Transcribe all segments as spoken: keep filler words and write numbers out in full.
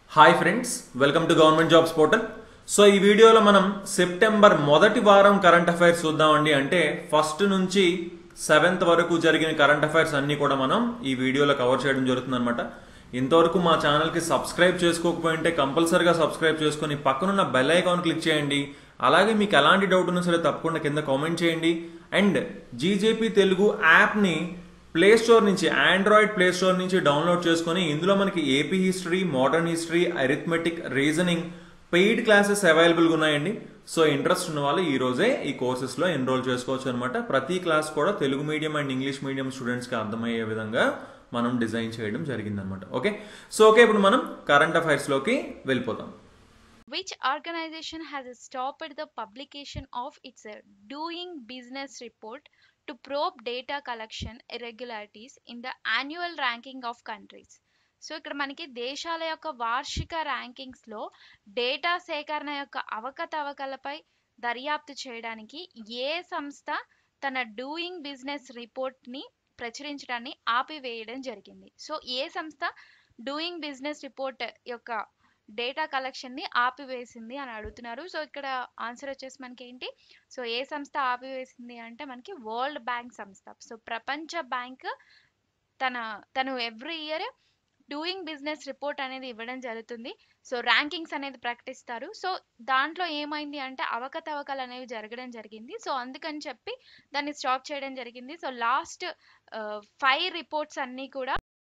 Hi friends, welcome to government jobs portal. So ఈ వీడియోలో మనం సెప్టెంబర్ మొదటి వారం కరెంట్ అఫైర్స్ చూద్దామండి. అంటే ఫస్ట్ నుంచి సెవెంత్ వరకు జరిగిన కరెంట్ అఫైర్స్ అన్ని కూడా మనం ఈ వీడియోలో కవర్ చేయడం జరుగుతుంది అనమాట. ఇంతవరకు మా ఛానల్కి సబ్స్క్రైబ్ చేసుకోకపోయింటే కంపల్సరీగా సబ్స్క్రైబ్ చేసుకుని పక్కనున్న బెల్ ఐకాన్ క్లిక్ చేయండి. అలాగే మీకు ఎలాంటి డౌట్ ఉన్నా సరే తప్పకుండా కింద కామెంట్ చేయండి. అండ్ జీజేపీ తెలుగు యాప్ని ప్లే స్టోర్ నుంచి, ఆండ్రాయిడ్ ప్లే స్టోర్ నుంచి డౌన్లోడ్ చేసుకుని ఇందులో మనకి AP history, modern history, arithmetic, reasoning paid classes అవైలబుల్గా ఉన్నాయండి. సో ఇంట్రెస్ట్ ఉన్న వాళ్ళు ఈ రోజే ఈ కోర్సెస్లో ఎన్రోల్ చేసుకోవచ్చు అనమాట. ప్రతి క్లాస్ కూడా Telugu medium and English medium స్టూడెంట్స్కి అర్థమయ్యే విధంగా మనం డిజైన్ చేయడం జరిగిందనమాట. ఓకే, సో ఓకే ఇప్పుడు మనం కరెంట్ అఫైర్స్లోకి వెళ్ళిపోతాం. Which organization has stopped the publication of its doing business report to probe data collection irregularities in the annual ranking of countries? So ఇక్కడ మనకి దేశాల యొక్క వార్షిక ర్యాంకింగ్స్ లో డేటా సేకరణ యొక్క అవకతవకలపై దర్యాప్తు చేయడానికి ఏ సంస్థ తన డూయింగ్ బిజినెస్ రిపోర్ట్ ని ప్రచురించడాన్ని ఆపివేయడం జరిగింది? సో ఏ సంస్థ డూయింగ్ బిజినెస్ రిపోర్ట్ యొక్క డేటా కలెక్షన్ ని ఆపివేసింది అని అడుగుతున్నారు. సో ఇక్కడ ఆన్సర్ వచ్చేసి మనకి ఏంటి, సో ఏ సంస్థ ఆపివేసింది అంటే మనకి వరల్డ్ బ్యాంక్ సంస్థ. సో ప్రపంచ బ్యాంక్ తన తను every year doing business report అనేది ఇవ్వడం జరుగుతుంది. సో ర్యాంకింగ్స్ అనేది ప్రకటిస్తారు. సో దాంట్లో ఏమైంది అంటే అవకతవకలు అనేవి జరగడం జరిగింది. సో అందుకని చెప్పి దాన్ని స్టాప్ చేయడం జరిగింది. సో లాస్ట్ ఫైవ్ రిపోర్ట్స్ అన్నీ కూడా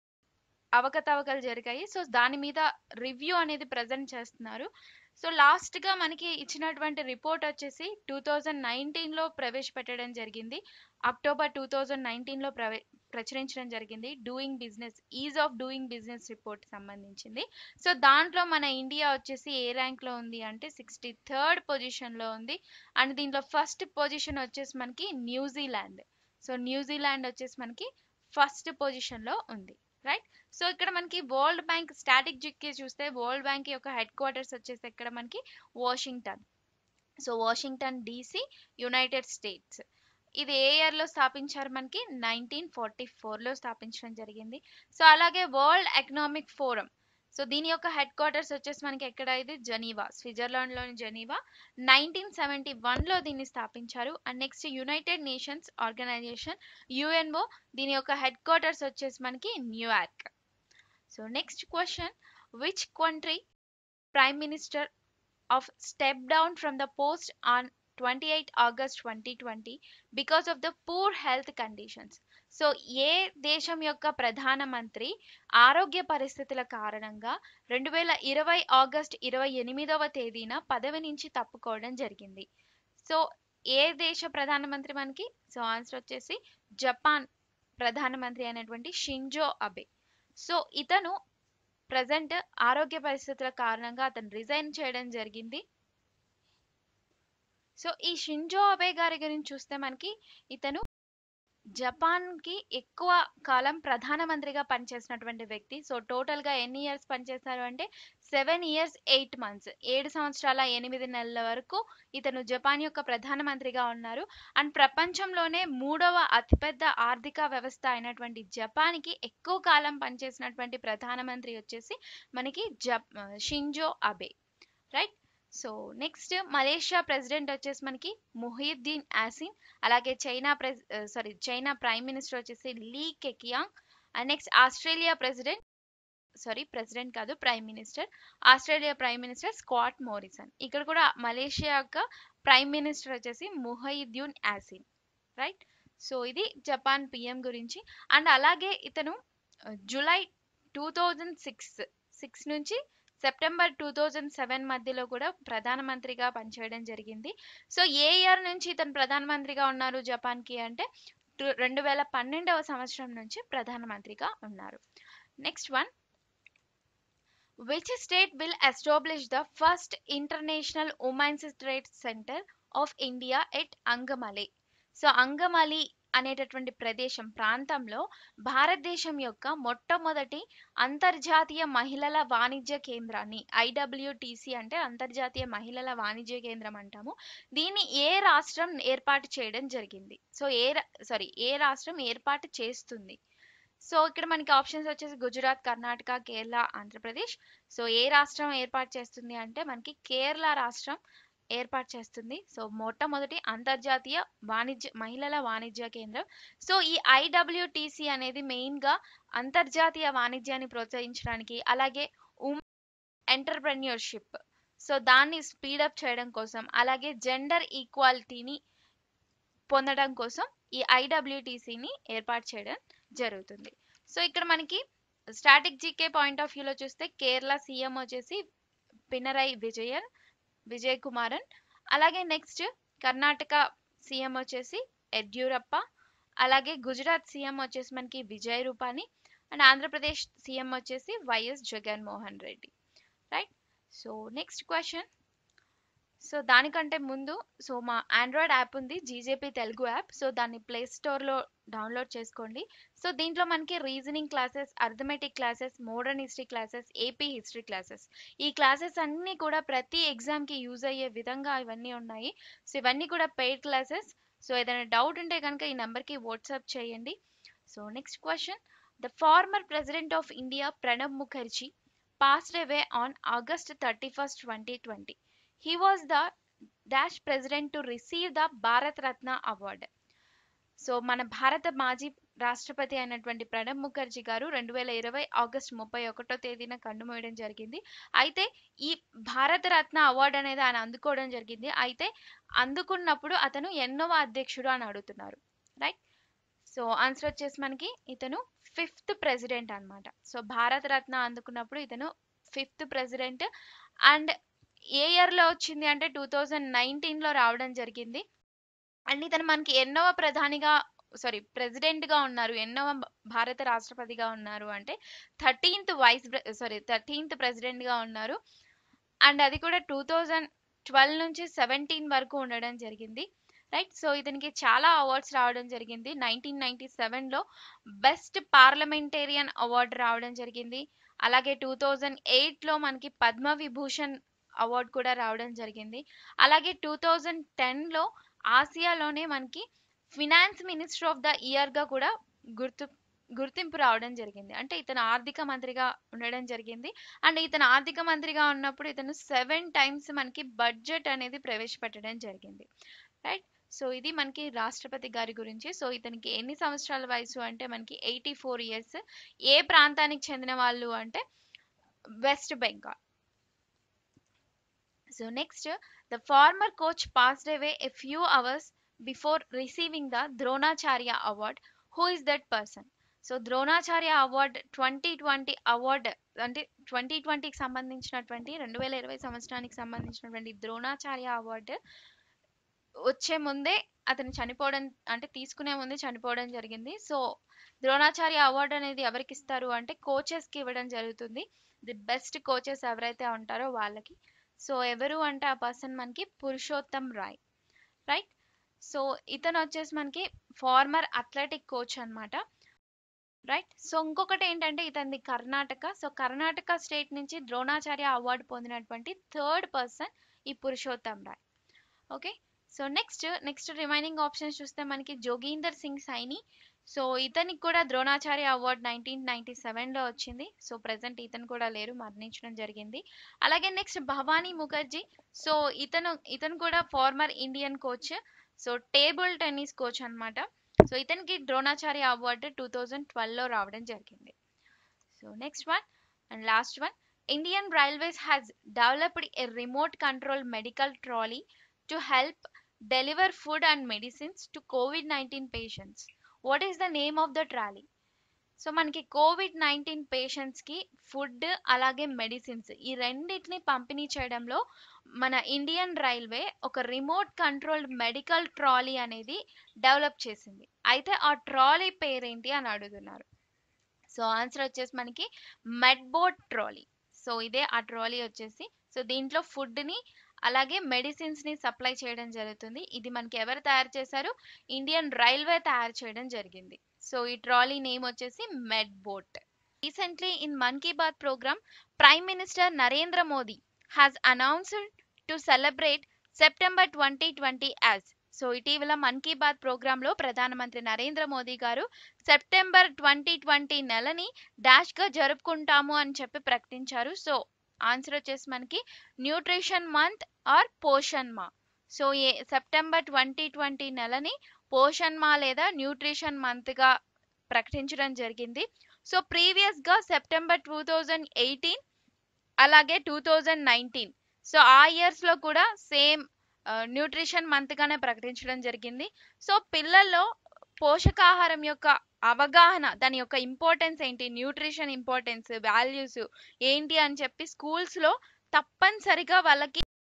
అవకతవకలు జరిగాయి. సో దాని మీద రివ్యూ అనేది ప్రజెంట్ చేస్తున్నారు. సో లాస్ట్ గా మనకి ఇచ్చినటువంటి రిపోర్ట్ వచ్చేసి టూ థౌజండ్ నైన్టీన్ లో ప్రవేశపెట్టడం జరిగింది. అక్టోబర్ టూ థౌజండ్ నైన్టీన్ లో ప్రవే ప్రచురించడం జరిగింది. Doing business ease of doing business report సంబంధించింది. సో దాంట్లో మన ఇండియా వచ్చేసి ఏ ర్యాంక్ లో ఉంది అంటే సిక్స్టీ థర్డ్ పొజిషన్ లో ఉంది. అండ్ దీంట్లో ఫస్ట్ పొజిషన్ వచ్చేసి మనకి న్యూజిలాండ్. సో న్యూజిలాండ్ వచ్చేసి మనకి ఫస్ట్ పొజిషన్ లో ఉంది, రైట్. సో ఇక్కడ మనకి వరల్డ్ బ్యాంక్ స్టాటిక్ జిక్కే చూస్తే వరల్డ్ బ్యాంక్ యొక్క హెడ్ క్వార్టర్స్ వచ్చేసి ఇక్కడ మనకి Washington. So Washington DC, United States. ఇది ఏ ఇయర్ లో స్థాపించారు మనకి నైన్టీన్ ఫార్టీ ఫోర్ లో స్థాపించడం జరిగింది. సో అలాగే వరల్డ్ ఎకనామిక్ ఫోరం, సో దీని యొక్క హెడ్ క్వార్టర్స్ వచ్చేసి మనకి ఎక్కడ, ఇది జెనీవా, స్విట్జర్లాండ్ లోని జెనీవా. నైన్టీన్ సెవెంటీ వన్ లో దీన్ని స్థాపించారు. And next United Nations Organisation, UNO, దీని యొక్క హెడ్ క్వార్టర్స్ వచ్చేసి మనకి New York. So next question, which country prime minister of step down from the post on twenty eighth August twenty twenty because of the poor health conditions? So ఏ దేశం యొక్క ప్రధానమంత్రి ఆరోగ్య పరిస్థితుల కారణంగా రెండు వేల ఇరవై ఆగస్ట్ ఇరవై ఎనిమిదవ తేదీన పదవి నుంచి తప్పుకోవడం జరిగింది? సో ఏ దేశ ప్రధానమంత్రి మనకి, సో ఆన్సర్ వచ్చేసి జపాన్ ప్రధానమంత్రి అయినటువంటి షింజో అబే. సో ఇతను ప్రజెంట్ ఆరోగ్య పరిస్థితుల కారణంగా అతను రిజైన్ చేయడం జరిగింది. సో ఈ షింజో అబే గారి గురించి చూస్తే మనకి ఇతను జపాన్ కి ఎక్కువ కాలం ప్రధానమంత్రిగా పనిచేసినటువంటి వ్యక్తి. సో టోటల్ గా ఎన్ని ఇయర్స్ పనిచేస్తారు అంటే సెవెన్ ఇయర్స్ ఎయిట్ మంత్స్ ఏడు సంవత్సరాల ఎనిమిది నెలల వరకు ఇతను జపాన్ యొక్క ప్రధానమంత్రిగా ఉన్నారు. అండ్ ప్రపంచంలోనే మూడవ అతిపెద్ద ఆర్థిక వ్యవస్థ అయినటువంటి జపాన్ కి ఎక్కువ కాలం పనిచేసినటువంటి ప్రధానమంత్రి వచ్చేసి మనకి జప్ Shinzo Abe, right. So next Malaysia president వచ్చేసి మనకి ముహిద్దీన్ యాసిన్. అలాగే చైనా ప్రెస్ సారీ చైనా ప్రైమ్ మినిస్టర్ వచ్చేసి Li Keqiang. And next Australia president sorry president కాదు prime minister, Australia prime minister Scott Morrison. ఇక్కడ కూడా మలేషియా యొక్క ప్రైమ్ మినిస్టర్ వచ్చేసి ముహిద్దీన్ యాసిన్, రైట్. సో ఇది జపాన్ పిఎం గురించి. అండ్ అలాగే ఇతను July two thousand six six నుంచి సెప్టెంబర్ టూ థౌజండ్ సెవెన్ మధ్యలో కూడా ప్రధానమంత్రిగా పనిచేయడం జరిగింది. సో ఏ ఇయర్ నుంచి ఇతను ప్రధానమంత్రిగా ఉన్నారు జపాన్ కి అంటే రెండు వేల పన్నెండవ సంవత్సరం నుంచి ప్రధానమంత్రిగా ఉన్నారు. Next one, which state will establish the first international women's trade centre of India at Angamaly? So Angamaly అనేటటువంటి ప్రదేశం ప్రాంతంలో భారతదేశం యొక్క మొట్టమొదటి అంతర్జాతీయ మహిళల వాణిజ్య కేంద్రాన్ని, ఐడబ్ల్యూటీసీ అంటే అంతర్జాతీయ మహిళల వాణిజ్య కేంద్రం అంటాము, దీన్ని ఏ రాష్ట్రం ఏర్పాటు చేయడం జరిగింది? సో ఏ సారీ ఏ రాష్ట్రం ఏర్పాటు చేస్తుంది? సో ఇక్కడ మనకి ఆప్షన్స్ వచ్చేసి గుజరాత్, కర్ణాటక, కేరళ, ఆంధ్రప్రదేశ్. సో ఏ రాష్ట్రం ఏర్పాటు చేస్తుంది అంటే మనకి కేరళ రాష్ట్రం ఏర్పాటు చేస్తుంది. సో మొట్టమొదటి అంతర్జాతీయ వాణిజ్య మహిళల వాణిజ్య కేంద్రం. సో ఈ ఐడబ్ల్యూటీసీ అనేది మెయిన్ గా అంతర్జాతీయ వాణిజ్యాన్ని ప్రోత్సహించడానికి, అలాగే ఎంటర్ప్రెన్యూర్షిప్ సో దాన్ని స్పీడప్ చేయడం కోసం, అలాగే జెండర్ ఈక్వాలిటీని పొందడం కోసం ఈ ఐడబ్ల్యూటీసీని ఏర్పాటు చేయడం జరుగుతుంది. సో ఇక్కడ మనకి స్టాటిక్ జీకే పాయింట్ ఆఫ్ వ్యూలో చూస్తే కేరళ సీఎం వచ్చేసి పినరై విజయన్ విజయ్ కుమారన్, అలాగే నెక్స్ట్ కర్ణాటక సీఎం వచ్చేసి యడ్యూరప్ప, అలాగే గుజరాత్ సీఎం వచ్చేసి మనకి విజయ్ రూపాని, అండ్ ఆంధ్రప్రదేశ్ సీఎం వచ్చేసి YS Jaganmohan Reddy. Right. So next question. So దానికంటే ముందు సో మా ఆండ్రాయిడ్ యాప్ ఉంది జీజేపీ తెలుగు యాప్. సో దాన్ని ప్లే స్టోర్లో డౌన్లోడ్ చేసుకోండి. సో దీంట్లో మనకి reasoning classes, arithmetic classes, modern history classes, AP history classes, ఈ క్లాసెస్ అన్నీ కూడా ప్రతి ఎగ్జామ్కి యూజ్ అయ్యే విధంగా ఇవన్నీ ఉన్నాయి. సో ఇవన్నీ కూడా పెయిడ్ క్లాసెస్. సో ఏదైనా డౌట్ ఉంటే కనుక ఈ నెంబర్కి వాట్సాప్ చేయండి. So next question. The former president of India Pranab Mukherjee passed away on August thirty-first, twenty twenty. He was the dash president to receive the Bharat Ratna award. So మన భారత మాజీ రాష్ట్రపతి అయినటువంటి ప్రణబ్ ముఖర్జీ గారు రెండు వేల ఇరవై ఆగస్ట్ ముప్పై ఒకటో తేదీన కన్నుమూయడం జరిగింది. అయితే ఈ భారత రత్న అవార్డు అనేది ఆయన అందుకోవడం జరిగింది. అయితే అందుకున్నప్పుడు అతను ఎన్నవ అధ్యక్షుడు అని అడుగుతున్నారు. రైట్. సో ఆన్సర్ వచ్చేసి మనకి ఇతను ఫిఫ్త్ ప్రెసిడెంట్ అనమాట. సో భారత రత్న అందుకున్నప్పుడు ఇతను ఫిఫ్త్ ప్రెసిడెంట్. అండ్ ఏ ఇయర్లో వచ్చింది అంటే టూ థౌజండ్ నైన్టీన్లో రావడం జరిగింది. అండ్ ఇతను మనకి ఎన్నవ ప్రధానిగా సారీ ప్రెసిడెంట్గా ఉన్నారు, ఎన్నవ భారత రాష్ట్రపతిగా ఉన్నారు అంటే థర్టీన్త్ వైస్ సారీ థర్టీన్త్ ప్రెసిడెంట్గా ఉన్నారు. అండ్ అది కూడా టూ థౌజండ్ ట్వెల్వ్ నుంచి సెవెంటీన్ వరకు ఉండడం జరిగింది. రైట్. సో ఇతనికి చాలా అవార్డ్స్ రావడం జరిగింది. నైన్టీన్ నైన్టీ సెవెన్లో బెస్ట్ పార్లమెంటేరియన్ అవార్డు రావడం జరిగింది. అలాగే టూ థౌజండ్ ఎయిట్లో మనకి పద్మ విభూషణ్ అవార్డు కూడా రావడం జరిగింది. అలాగే టూ థౌజండ్ టెన్లో ఆసియాలోనే మనకి ఫినాన్స్ మినిస్టర్ ఆఫ్ ద ఇయర్గా కూడా గుర్తు గుర్తింపు రావడం జరిగింది. అంటే ఇతను ఆర్థిక మంత్రిగా ఉండడం జరిగింది. అండ్ ఇతను ఆర్థిక మంత్రిగా ఉన్నప్పుడు ఇతను సెవెన్ టైమ్స్ మనకి బడ్జెట్ అనేది ప్రవేశపెట్టడం జరిగింది. రైట్. సో ఇది మనకి రాష్ట్రపతి గారి గురించి. సో ఇతనికి ఎన్ని సంవత్సరాల వయసు అంటే మనకి ఎయిటీ ఫోర్ ఇయర్స్. ఏ ప్రాంతానికి చెందిన వాళ్ళు అంటే West Bengal. So next. The former coach passed away a few hours before receiving the Dronacharya award. Who is that person? So Dronacharya award twenty twenty award అంటే ట్వంటీ ట్వంటీకి సంబంధించినటువంటి రెండు వేల ఇరవై సంవత్సరానికి సంబంధించినటువంటి ద్రోణాచార్య అవార్డు వచ్చే ముందే అతను చనిపోవడం అంటే తీసుకునే ముందే చనిపోవడం జరిగింది. సో ద్రోణాచార్య అవార్డు అనేది ఎవరికి ఇస్తారు అంటే కోచెస్కి ఇవ్వడం జరుగుతుంది. ది బెస్ట్ కోచెస్ ఎవరైతే ఉంటారో వాళ్ళకి. సో ఎవరు అంటే ఆ పర్సన్ మనకి పురుషోత్తం రాయ్. రైట్. సో ఇతను వచ్చేసి మనకి ఫార్మర్ అథ్లెటిక్ కోచ్ అనమాట. రైట్. సో ఇంకొకటి ఏంటంటే ఇతనిది కర్ణాటక. సో కర్ణాటక స్టేట్ నుంచి ద్రోణాచార్య అవార్డు పొందినటువంటి థర్డ్ పర్సన్ ఈ Purushottam Rai. Okay. So next next remaining options చూస్తే మనకి జోగీందర్ సింగ్ సైని. సో ఇతనికి కూడా ద్రోణాచార్య అవార్డ్ నైన్టీన్ నైన్టీ సెవెన్లో వచ్చింది. సో ప్రజెంట్ ఇతను కూడా లేరు, మరణించడం జరిగింది. అలాగే నెక్స్ట్ భవానీ ముఖర్జీ. సో ఇతను ఇతను కూడా former Indian coach. So table tennis coach అనమాట. సో ఇతనికి ద్రోణాచార్య అవార్డు టూ థౌజండ్ ట్వెల్వ్లో రావడం జరిగింది. So next one and last one. Indian Railways has developed a remote control medical trolley to help deliver food and medicines to COVID nineteen patients. What is the name of the trolley? So మనకి COVID nineteen పేషెంట్స్కి food అలాగే medicines ఈ రెండింటిని పంపిణీ చేయడంలో మన Indian Railway ఒక remote controlled medical trolley అనేది డెవలప్ చేసింది. అయితే ఆ ట్రాలీ పేరేంటి అని అడుగుతున్నారు. సో ఆన్సర్ వచ్చేసి మనకి మెడ్బోట్ ట్రాలీ. సో ఇదే ఆ ట్రాలీ వచ్చేసి. సో దీంట్లో ఫుడ్ని అలాగే మెడిసిన్స్ని సప్లై చేయడం జరుగుతుంది. ఇది మనకి ఎవరు తయారు చేశారు? ఇండియన్ రైల్వే తయారు చేయడం జరిగింది. సో ఈ ట్రాలీ నేమ్ వచ్చేసి MedBot. Recently in Mann Ki Baat programme prime minister Narendra Modi has announced to celebrate September twenty twenty as so ఇటీవల మన్ కీ బాత్ ప్రోగ్రాంలో ప్రధానమంత్రి Narendra Modi garu September twenty twenty నెలని డాష్గా జరుపుకుంటాము అని చెప్పి ప్రకటించారు. సో ఆన్సర్ వచ్చేసి మనకి nutrition month or Poshan Maah. So ఏ సెప్టెంబర్ ట్వంటీ ట్వంటీ నెలని పోషణ్ మా లేదా న్యూట్రిషన్ మంత్గా ప్రకటించడం జరిగింది. సో ప్రీవియస్గా సెప్టెంబర్ టూ థౌజండ్ ఎయిటీన్ అలాగే టూ థౌజండ్ నైన్టీన్ సో ఆ ఇయర్స్లో కూడా సేమ్ న్యూట్రిషన్ మంత్గానే ప్రకటించడం జరిగింది. సో పిల్లల్లో పోషకాహారం యొక్క అవగాహన, దాని యొక్క ఇంపార్టెన్స్ ఏంటి, న్యూట్రిషన్ ఇంపార్టెన్స్, వాల్యూస్ ఏంటి అని చెప్పి స్కూల్స్లో తప్పనిసరిగా వాళ్ళకి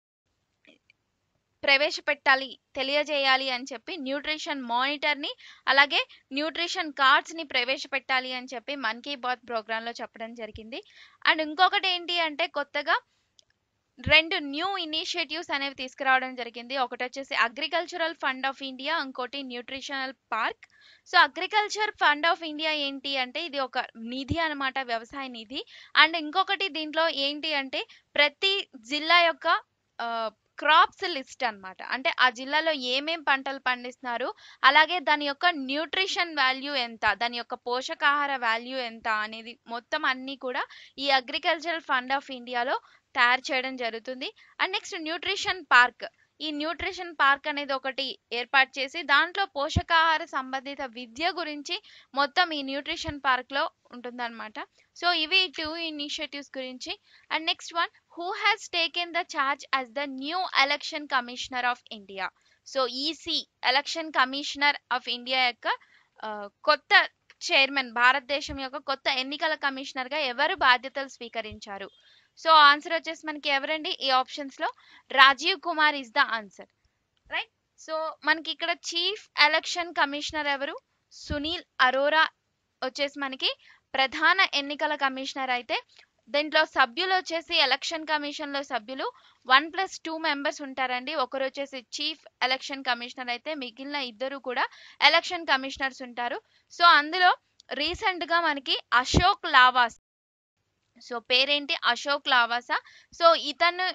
ప్రవేశపెట్టాలి, తెలియజేయాలి అని చెప్పి న్యూట్రిషన్ మానిటర్ని అలాగే న్యూట్రిషన్ కార్డ్స్ని ప్రవేశపెట్టాలి అని చెప్పి మన్ కీ బాత్ ప్రోగ్రాంలో చెప్పడం జరిగింది. అండ్ ఇంకొకటి ఏంటి అంటే కొత్తగా రెండు న్యూ ఇనిషియేటివ్స్ అనేవి తీసుకురావడం జరిగింది. ఒకటి వచ్చేసి అగ్రికల్చరల్ ఫండ్ ఆఫ్ ఇండియా, ఇంకోటి nutritional park. So agriculture fund of India ఏంటి అంటే ఇది ఒక నిధి అనమాట, వ్యవసాయ నిధి. అండ్ ఇంకొకటి దీంట్లో ఏంటి అంటే ప్రతి జిల్లా యొక్క క్రాప్స్ లిస్ట్ అన్నమాట. అంటే ఆ జిల్లాలో ఏమేం పంటలు పండిస్తున్నారు, అలాగే దాని యొక్క న్యూట్రిషన్ వాల్యూ ఎంత, దాని యొక్క పోషకాహార వాల్యూ ఎంత అనేది మొత్తం అన్నీ కూడా ఈ అగ్రికల్చరల్ ఫండ్ ఆఫ్ ఇండియాలో తయారు చేయడం జరుగుతుంది. And next nutrition park. ఈ న్యూట్రిషన్ పార్క్ అనేది ఒకటి ఏర్పాటు చేసి దాంట్లో పోషకాహార సంబంధిత విద్య గురించి మొత్తం ఈ న్యూట్రిషన్ పార్క్లో ఉంటుందన్నమాట. సో ఇవి టూ ఇనిషియేటివ్స్ గురించి. And next one, who has taken the charge as the new election commissioner of India. So EC election commissioner of India యొక్క కొత్త చైర్మన్, భారతదేశం యొక్క కొత్త ఎన్నికల కమిషనర్గా ఎవరు బాధ్యతలు స్వీకరించారు? సో ఆన్సర్ వచ్చేసి మనకి ఎవరండి, ఈ ఆప్షన్స్ లో Rajiv Kumar is the answer, right. So మనకి ఇక్కడ చీఫ్ ఎలక్షన్ కమిషనర్ ఎవరు, సునీల్ అరోరా వచ్చేసి మనకి ప్రధాన ఎన్నికల కమిషనర్. అయితే దీంట్లో సభ్యులు వచ్చేసి ఎలక్షన్ కమిషన్ లో సభ్యులు వన్ ప్లస్ టూ మెంబర్స్ ఉంటారండి. ఒకరు వచ్చేసి చీఫ్ ఎలక్షన్ కమిషనర్ అయితే మిగిలిన ఇద్దరు కూడా ఎలక్షన్ కమిషనర్స్ ఉంటారు. సో అందులో రీసెంట్ గా మనకి అశోక్ లావాస్, సో పేరేంటి అశోక్ లావాసా. సో ఇతను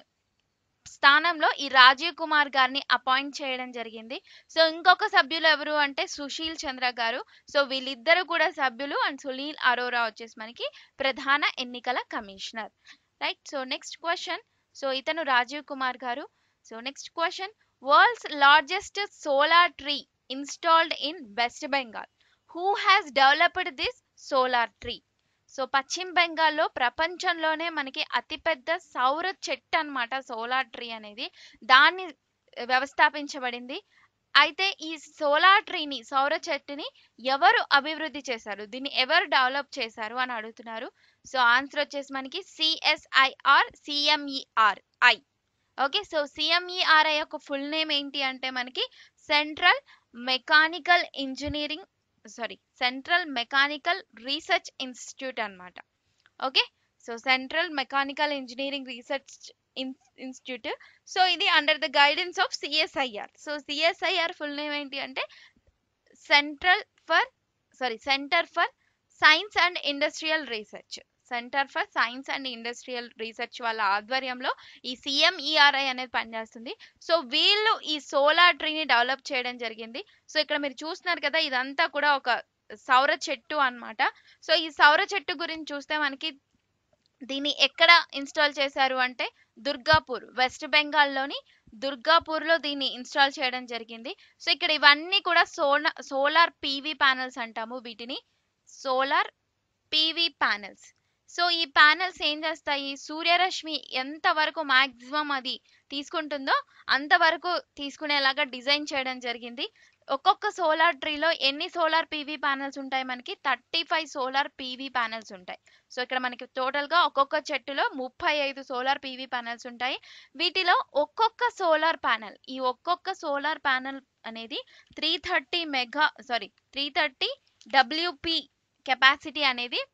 స్థానంలో ఈ రాజీవ్ కుమార్ గారిని అపాయింట్ చేయడం జరిగింది. సో ఇంకొక సభ్యులు ఎవరు అంటే సుశీల్ చంద్ర గారు. సో వీళ్ళిద్దరు కూడా సభ్యులు. అండ్ సునీల్ అరోరా వచ్చేసి మనకి ప్రధాన ఎన్నికల commissioner, right. So next question, so ఇతను Rajiv Kumar garu. So next question, world's largest solar tree installed in West Bengal. Who has developed this solar tree? So పశ్చిమ బెంగాల్లో ప్రపంచంలోనే మనకి అతిపెద్ద సౌర చెట్టు అన్నమాట సోలార్ ట్రీ అనేది, దాన్ని వ్యవస్థాపించబడింది. అయితే ఈ సోలార్ ట్రీని, సౌర చెట్టుని ఎవరు అభివృద్ధి చేశారు, దీన్ని ఎవరు డెవలప్ చేశారు అని అడుగుతున్నారు. సో ఆన్సర్ వచ్చేసి మనకి CSIR CMERI. Okay, so CMERI యొక్క ఫుల్ నేమ్ ఏంటి అంటే మనకి central mechanical engineering sorry central mechanical research institute అన్నమాట. Okay, so central mechanical engineering research institute. So ఇది under the guidance of CSIR. So CSIR full name ఏంటి అంటే central for sorry centre for science and industrial research. Centre for science and industrial research వాళ్ళ ఆధ్వర్యంలో ఈ CMERI అనేది పనిచేస్తుంది. So వీళ్ళు ఈ సోలార్ ట్రీని డెవలప్ చేయడం జరిగింది. సో ఇక్కడ మీరు చూస్తున్నారు కదా, ఇదంతా కూడా ఒక సౌర చెట్టు అన్నమాట. సో ఈ సౌర చెట్టు గురించి చూస్తే మనకి దీన్ని ఎక్కడ ఇన్స్టాల్ చేశారు అంటే దుర్గాపూర్, వెస్ట్ బెంగాల్లోని దుర్గాపూర్లో దీన్ని ఇన్స్టాల్ చేయడం జరిగింది. సో ఇక్కడ ఇవన్నీ కూడా సోలా సోలార్ పీవీ ప్యానెల్స్ అంటాము వీటిని, సోలార్ పీవీ ప్యానెల్స్. సో ఈ ప్యానెల్స్ ఏం చేస్తాయి, సూర్యరశ్మి ఎంత వరకు మాక్సిమం అది తీసుకుంటుందో అంతవరకు తీసుకునేలాగా డిజైన్ చేయడం జరిగింది. ఒక్కొక్క సోలార్ ట్రీలో ఎన్ని సోలార్ పీవీ ప్యానెల్స్ ఉంటాయి మనకి, thirty five solar PV panels ఉంటాయి. సో ఇక్కడ మనకి టోటల్గా ఒక్కొక్క చెట్టులో ముప్పై ఐదు సోలార్ పీవీ ప్యానెల్స్ ఉంటాయి. వీటిలో ఒక్కొక్క సోలార్ ప్యానెల్, ఈ ఒక్కొక్క సోలార్ ప్యానెల్ అనేది three thirty mega sorry three thirty WP capacity అనేది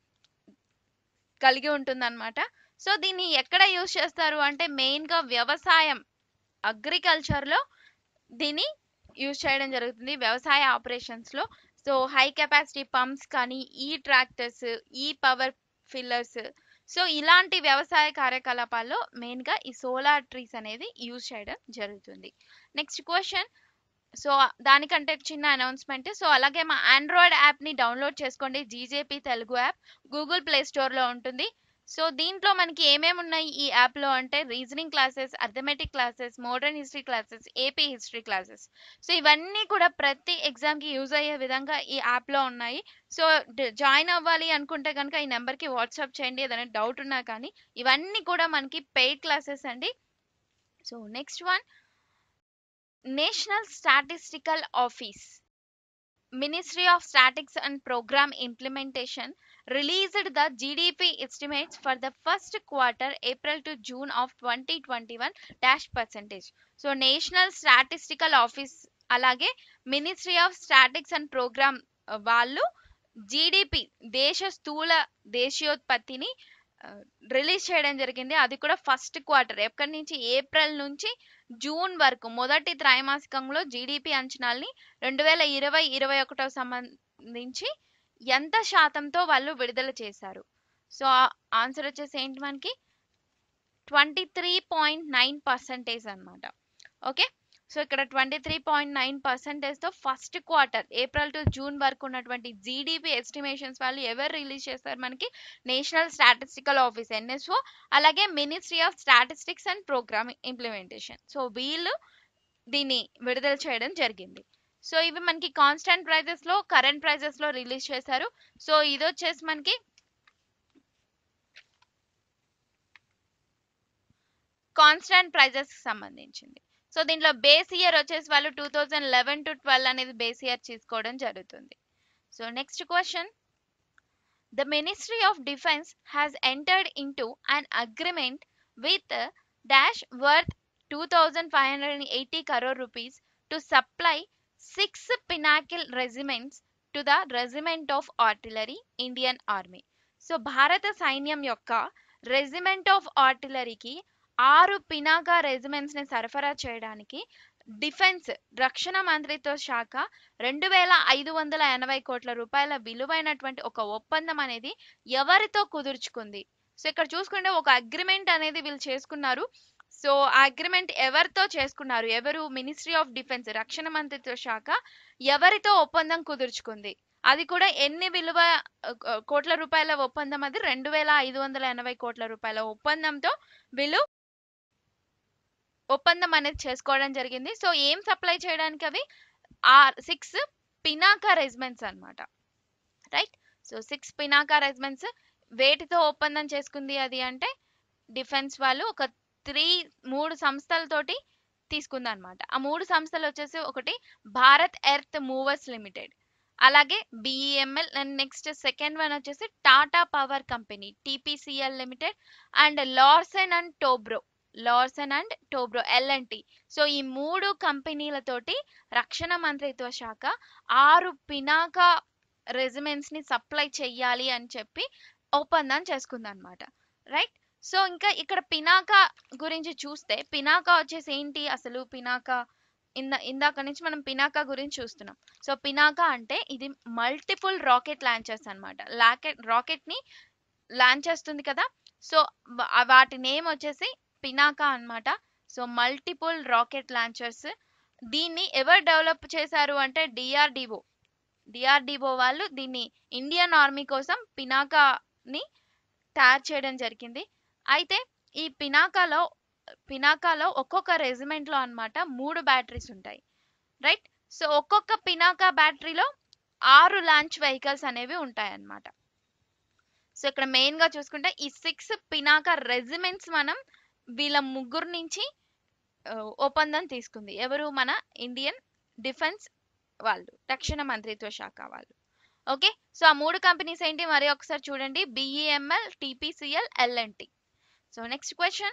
కలిగి ఉంటుందన్నమాట. సో దీన్ని ఎక్కడ యూజ్ చేస్తారు అంటే మెయిన్గా వ్యవసాయం, అగ్రికల్చర్లో దీన్ని యూజ్ చేయడం జరుగుతుంది, వ్యవసాయ ఆపరేషన్స్లో. సో హై కెపాసిటీ పంప్స్ కానీ, ఈ ట్రాక్టర్స్, ఈ పవర్ ఫిల్లర్స్, సో ఇలాంటి వ్యవసాయ కార్యకలాపాల్లో మెయిన్గా ఈ సోలార్ ట్రీస్ అనేది యూజ్ చేయడం జరుగుతుంది. నెక్స్ట్ క్వశ్చన్, సో దానికంటే చిన్న అనౌన్స్మెంట్. సో అలాగే మా ఆండ్రాయిడ్ యాప్ని డౌన్లోడ్ చేసుకోండి, GJP Telugu app Google Play స్టోర్లో ఉంటుంది. సో దీంట్లో మనకి ఏమేమి ఉన్నాయి ఈ యాప్లో అంటే reasoning classes, arithmetic classes, modern history classes, AP history classes. So ఇవన్నీ కూడా ప్రతి ఎగ్జామ్కి యూజ్ అయ్యే విధంగా ఈ యాప్లో ఉన్నాయి. సో జాయిన్ అవ్వాలి అనుకుంటే కనుక ఈ నెంబర్కి వాట్సాప్ చేయండి ఏదైనా డౌట్ ఉన్నా కానీ. ఇవన్నీ కూడా మనకి పెయిడ్ క్లాసెస్ అండి. So next one, national statistical office, Ministry of Statistics and Program Implementation released the G D P estimates for the first quarter April to June of twenty twenty-one dash percentage. So National Statistical Office అలాగే Ministry of Statistics and Program uh, వాళ్ళు GDP దేశ స్థూల దేశీయోత్పత్తిని release చేయడం జరిగింది. అది కూడా first quarter ఎక్కడి నుంచి ఏప్రిల్ నుంచి జూన్ వరకు మొదటి త్రైమాసికంలో జీడిపి అంచనాల్ని రెండు వేల ఇరవై ఇరవై ఒకటో సంబంధించి ఎంత శాతంతో వాళ్ళు విడుదల చేశారు. సో ఆన్సర్ వచ్చేసి ఏంటి మనకి twenty three point nine percentage అనమాట. ఓకే, సో ఇక్కడ ట్వంటీ త్రీ పాయింట్ నైన్ పర్సెంటేజ్తో first quarter April to June వరకు ఉన్నటువంటి జీడిపి ఎస్టిమేషన్స్ వాళ్ళు ఎవరు రిలీజ్ చేస్తారు మనకి నేషనల్ స్టాటిస్టికల్ ఆఫీస్ ఎన్ఎస్ఓ అలాగే ministry of statistics and programme implementation. So వీళ్ళు దీన్ని విడుదల చేయడం జరిగింది. సో ఇవి మనకి కాన్స్టెంట్ ప్రైజెస్లో కరెంట్ ప్రైజెస్లో రిలీజ్ చేశారు. సో ఇది వచ్చేసి మనకి కాన్స్టెంట్ ప్రైజెస్కి సంబంధించింది. సో దీంట్లో బేస్ ఇయర్ వచ్చేసి వాళ్ళు two thousand eleven to twelve అనేది బేస్ ఇయర్ తీసుకోవడం జరుగుతుంది. So next question, the ministry of defence has entered into an agreement with dash worth two thousand five hundred eighty crore rupees to supply six pinnacle regiments to the regiment of artillery Indian army. So భారత సైన్యం యొక్క regiment of ఆర్టిలరీకి ఆరు Pinaka regiments ని సరఫరా చేయడానికి defence రక్షణ మంత్రిత్వ శాఖ రెండు వేల ఐదు వందల ఎనభై కోట్ల రూపాయల విలువైనటువంటి ఒక ఒప్పందం అనేది ఎవరితో కుదుర్చుకుంది. సో ఇక్కడ చూసుకుంటే ఒక అగ్రిమెంట్ అనేది వీళ్ళు చేసుకున్నారు. సో ఆ అగ్రిమెంట్ ఎవరితో చేసుకున్నారు, ఎవరు, మినిస్ట్రీ ఆఫ్ డిఫెన్స్ రక్షణ మంత్రిత్వ శాఖ ఎవరితో ఒప్పందం కుదుర్చుకుంది, అది కూడా ఎన్ని విలువ కోట్ల రూపాయల ఒప్పందం, అది రెండు వేల ఐదు వందల ఎనభై కోట్ల రూపాయల ఒప్పందంతో వీళ్ళు ఒప్పందం అనేది చేసుకోవడం జరిగింది. సో ఏం సప్లై చేయడానికి, అవి ఆర్ సిక్స్ పినాకా రెజిమెంట్స్ అనమాట. Right, so six Pinaka regiments వేటితో ఒప్పందం చేసుకుంది అది అంటే డిఫెన్స్ వాళ్ళు ఒక త్రీ మూడు సంస్థలతోటి తీసుకుంది అనమాట. ఆ మూడు సంస్థలు వచ్చేసి ఒకటి భారత్ ఎర్త్ మూవర్స్ లిమిటెడ్, అలాగే BEML, and next second one వచ్చేసి Tata power company TPCL limited, and Larsen and Toubro Larsen and Toubro LNT. So ఈ మూడు కంపెనీలతోటి రక్షణ మంత్రిత్వ శాఖ ఆరు పినాకా రెజిమెంట్స్ ని సప్లై చెయ్యాలి అని చెప్పి ఒప్పందం చేసుకుంది అనమాట. రైట్, సో ఇంకా ఇక్కడ పినాకా గురించి చూస్తే పినాకా వచ్చేసి ఏంటి అసలు, పినాకా ఇందా ఇందాక నుంచి మనం పినాకా గురించి చూస్తున్నాం. సో పినాకా అంటే ఇది మల్టిపుల్ రాకెట్ లాంచర్స్ అనమాట. లాకెట్ రాకెట్ ని లాంచ్ చేస్తుంది కదా, సో వాటి నేమ్ వచ్చేసి పినాకా అన్నమాట. So multiple rocket launchers. దీన్ని ఎవరు డెవలప్ చేశారు అంటే డిఆర్డిఓ డిఆర్డిఓ వాళ్ళు దీన్ని ఇండియన్ ఆర్మీ కోసం పినాకాని తయారు చేయడం జరిగింది. అయితే ఈ పినాకాలో పినాకాలో ఒక్కొక్క రెజిమెంట్లో అన్నమాట మూడు బ్యాటరీస్ ఉంటాయి. రైట్, సో ఒక్కొక్క పినాకా బ్యాటరీలో ఆరు లాంచ్ వెహికల్స్ అనేవి ఉంటాయి అన్నమాట. సో ఇక్కడ మెయిన్ గా చూసుకుంటే ఈ సిక్స్ పినాకా రెజిమెంట్స్ మనం వీళ్ళ ముగ్గురు నుంచి ఒప్పందం తీసుకుంది. ఎవరు, మన ఇండియన్ డిఫెన్స్ వాళ్ళు, రక్షణ మంత్రిత్వ శాఖ వాళ్ళు. ఓకే, సో ఆ మూడు కంపెనీస్ ఏంటి మరి ఒకసారి చూడండి, BEML, TPCL, LNT. So next question,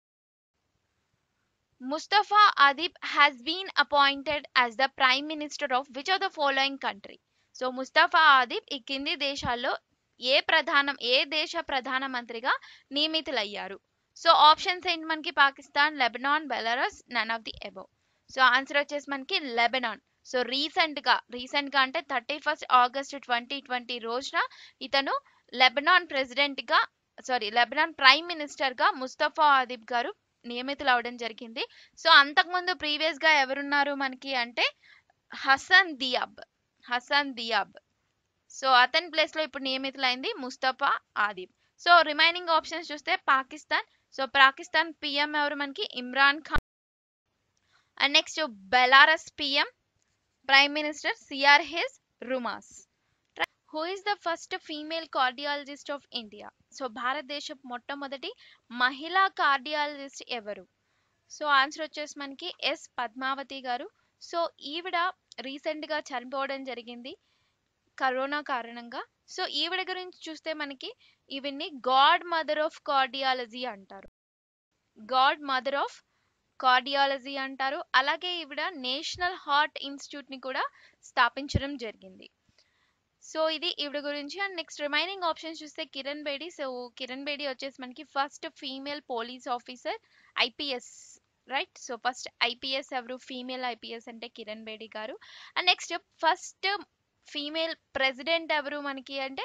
Mustafa Adib has been appointed as the Prime Minister of which of the following country? So Mustafa Adib ఈ కింది దేశాల్లో ఏ ప్రధాన ఏ దేశ ప్రధాన మంత్రిగా నియమితులయ్యారు? సో ఆప్షన్స్ ఏంటి మనకి, Pakistan, Lebanon, Belarus, none of the above. So answer వచ్చేసి మనకి లెబనాన్. సో రీసెంట్ గా రీసెంట్ గా అంటే thirty first August twenty twenty రోజున ఇతను లెబనాన్ ప్రెసిడెంట్ గా సారీ లెబనాన్ ప్రైమ్ మినిస్టర్ గా ముస్తఫా ఆదిబ్ గారు నియమితులు అవడం జరిగింది. సో అంతకుముందు ప్రీవియస్ గా ఎవరున్నారు మనకి అంటే Hassan Diab Hassan Diab so అతని ప్లేస్ లో ఇప్పుడు నియమితులైంది Mustafa Adib. So remaining options చూస్తే పాకిస్తాన్, సో పాకిస్తాన్ పిఎం ఎవరు మనకి Imran Khan. And next Belarus PM prime minister సిఆర్హెచ్ రుమాస్. Who is the first female cardiologist of India? So భారతదేశపు మొట్టమొదటి మహిళా కార్డియాలజిస్ట్ ఎవరు? సో ఆన్సర్ వచ్చేసి మనకి ఎస్ పద్మావతి గారు. సో ఈవిడ రీసెంట్ గా చనిపోవడం జరిగింది కరోనా కారణంగా. సో ఈవిడ గురించి చూస్తే మనకి ఈవిడ్ని గాడ్ మదర్ ఆఫ్ కార్డియాలజీ అంటారు, గాడ్ మదర్ ఆఫ్ కార్డియాలజీ అంటారు. అలాగే ఈవిడ నేషనల్ హార్ట్ ఇన్స్టిట్యూట్ ని కూడా స్థాపించడం జరిగింది. సో ఇది ఈవిడ గురించి. అండ్ నెక్స్ట్ రిమైనింగ్ ఆప్షన్స్ చూస్తే కిరణ్ బేడి. సో కిరణ్ బేడి వచ్చేసి మనకి first female police officer IPS, right. So first IPS ఎవరు? ఫీమేల్ ఐపీఎస్ అంటే కిరణ్ బేడి గారు. And next first female president ఎవరు మనకి అంటే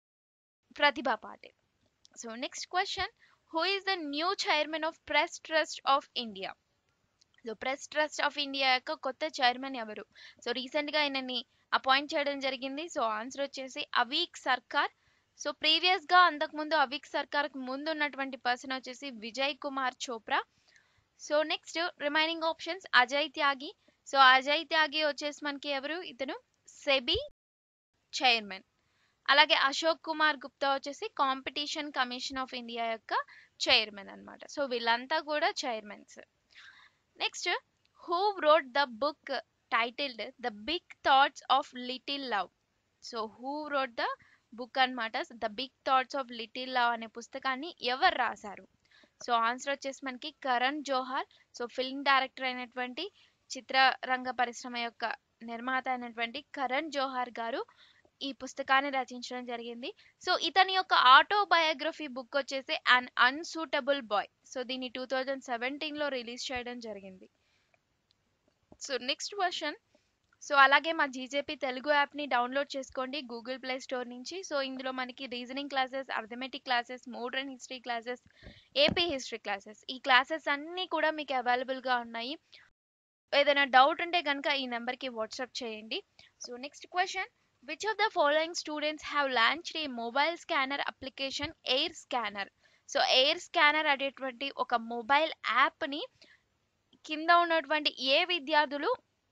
Pratibha Patil. So next question, who is the new chairman of press trust of India? So press trust of India యొక్క కొత్త chairman ఎవరు? So recent గా ఆయనని అపాయింట్ చేయడం జరిగింది. సో ఆన్సర్ వచ్చేసి అవీక్ సర్కార్. సో ప్రీవియస్ గా అంతకుముందు అవీక్ సర్కార్ ముందు ఉన్నటువంటి పర్సన్ వచ్చేసి Vijay Kumar Chopra. So next remaining options Ajay Tyagi. So Ajay Tyagi వచ్చేసి మనకి ఎవరు? ఇతను సెబీ చైర్మన్. అలాగే అశోక్ కుమార్ గుప్తా వచ్చేసి కాంపిటీషన్ కమిషన్ ఆఫ్ ఇండియా యొక్క చైర్మన్ అన్నమాట. సో వీళ్ళంతా కూడా chairmans. Next, who wrote the book titled the big thoughts of little love? So who wrote the book అన్నమాట, the big thoughts of little love అనే పుస్తకాన్ని ఎవరు రాశారు? సో ఆన్సర్ వచ్చేసి మనకి Karan Johar. So film director అయినటువంటి, చిత్రరంగ పరిశ్రమ యొక్క నిర్మాత అయినటువంటి కరణ్ జోహార్ గారు ఈ పుస్తకాన్ని రచించడం జరిగింది. సో ఇతని యొక్క ఆటోబయోగ్రఫీ బుక్ వచ్చేసి అన్ అన్సూటబుల్ బాయ్. సో దీన్ని టూ థౌజండ్ సెవెంటీన్ లో రిలీజ్ చేయడం జరిగింది. సో నెక్స్ట్ క్వశ్చన్, సో అలాగే మా జీజేపీ తెలుగు యాప్ని డౌన్లోడ్ చేసుకోండి గూగుల్ ప్లే స్టోర్ నుంచి. సో ఇందులో మనకి reasoning classes, arithmetic classes, modern history classes, AP history classes, ఈ క్లాసెస్ అన్నీ కూడా మీకు అవైలబుల్గా ఉన్నాయి. ఏదైనా డౌట్ ఉంటే కనుక ఈ నెంబర్కి వాట్సాప్ చేయండి. So next question, which of the following students have launched a mobile scanner application air scanner? So air scanner అనేటువంటి ఒక మొబైల్ యాప్ని కింద ఉన్నటువంటి ఏ విద్యార్థులు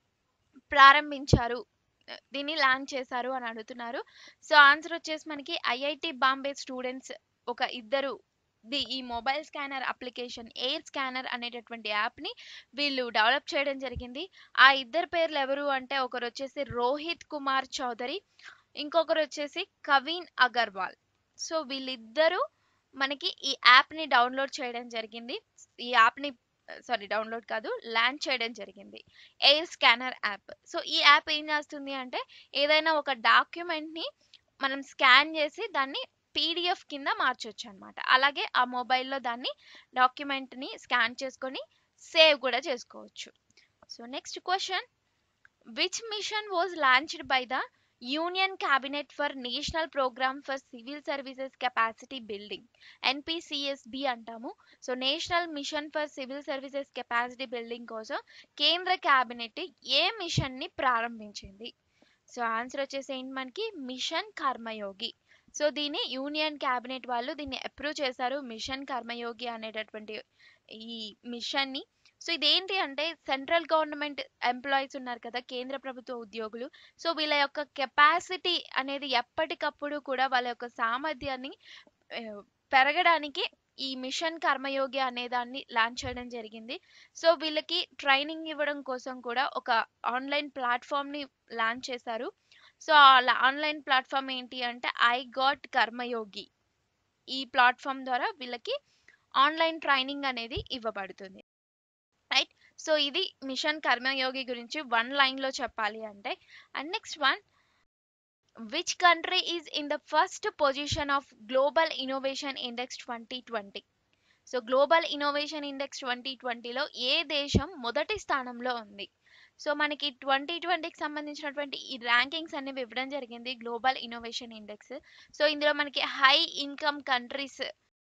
ప్రారంభించారు, దీన్ని లాంచ్ చేశారు అని అడుగుతున్నారు. సో ఆన్సర్ వచ్చేసి మనకి ఐఐటి బాంబే స్టూడెంట్స్ ఒక ఇద్దరు ది ఈ mobile scanner application air scanner అనేటటువంటి యాప్ని వీళ్ళు డెవలప్ చేయడం జరిగింది. ఆ ఇద్దరు పేర్లు ఎవరు అంటే, ఒకరు వచ్చేసి రోహిత్ కుమార్ చౌదరి, ఇంకొకరు వచ్చేసి కవిన్ అగర్వాల్. సో వీళ్ళిద్దరూ మనకి ఈ యాప్ని డౌన్లోడ్ చేయడం జరిగింది. ఈ యాప్ని సారీ డౌన్లోడ్ కాదు లాంచ్ చేయడం జరిగింది, ఎయిర్ స్కానర్ యాప్. సో ఈ యాప్ ఏం చేస్తుంది అంటే, ఏదైనా ఒక డాక్యుమెంట్ని మనం స్కాన్ చేసి దాన్ని పీడిఎఫ్ కింద మార్చొచ్చు అనమాట. అలాగే ఆ మొబైల్లో దాన్ని డాక్యుమెంట్ని స్కాన్ చేసుకొని సేవ్ కూడా చేసుకోవచ్చు. So next question, which mission was launched by the union cabinet for national programme for civil services capacity building, NPCSB అంటాము. So national mission for civil services capacity building కోసం కేంద్ర క్యాబినెట్ ఏ మిషన్ని ప్రారంభించింది? So answer వచ్చేసి ఏంటి మనకి, mission Karmayogi. So దీన్ని union cabinet వాళ్ళు దీన్ని అప్రూవ్ చేశారు, మిషన్ కర్మయోగి అనేటటువంటి ఈ మిషన్ని. సో ఇదేంటి అంటే, సెంట్రల్ గవర్నమెంట్ ఎంప్లాయీస్ ఉన్నారు కదా, కేంద్ర ప్రభుత్వ ఉద్యోగులు. సో వీళ్ళ యొక్క కెపాసిటీ అనేది ఎప్పటికప్పుడు కూడా వాళ్ళ యొక్క సామర్థ్యాన్ని పెరగడానికి ఈ మిషన్ కర్మయోగి అనే దాన్ని లాంచ్ చేయడం జరిగింది. సో వీళ్ళకి ట్రైనింగ్ ఇవ్వడం కోసం కూడా ఒక ఆన్లైన్ ప్లాట్ఫామ్ని లాంచ్ చేశారు. సో ఆ ఆన్లైన్ ప్లాట్ఫామ్ ఏంటి అంటే ఐ గాట్ కర్మయోగి. ఈ ప్లాట్ఫామ్ ద్వారా వీళ్ళకి ఆన్లైన్ ట్రైనింగ్ అనేది ఇవ్వబడుతుంది, రైట్. సో ఇది మిషన్ కర్మయోగి గురించి వన్ లైన్లో చెప్పాలి అంటే. And next one, which country is in the first position of global innovation index twenty twenty? So global innovation index twenty ట్వంటీలో ఏ దేశం మొదటి స్థానంలో ఉంది? సో మనకి ట్వంటీ ట్వంటీకి సంబంధించినటువంటి ఈ ర్యాంకింగ్స్ అనేవి ఇవ్వడం జరిగింది గ్లోబల్ ఇన్నోవేషన్ ఇండెక్స్. సో ఇందులో మనకి హై ఇన్కమ్ కంట్రీస్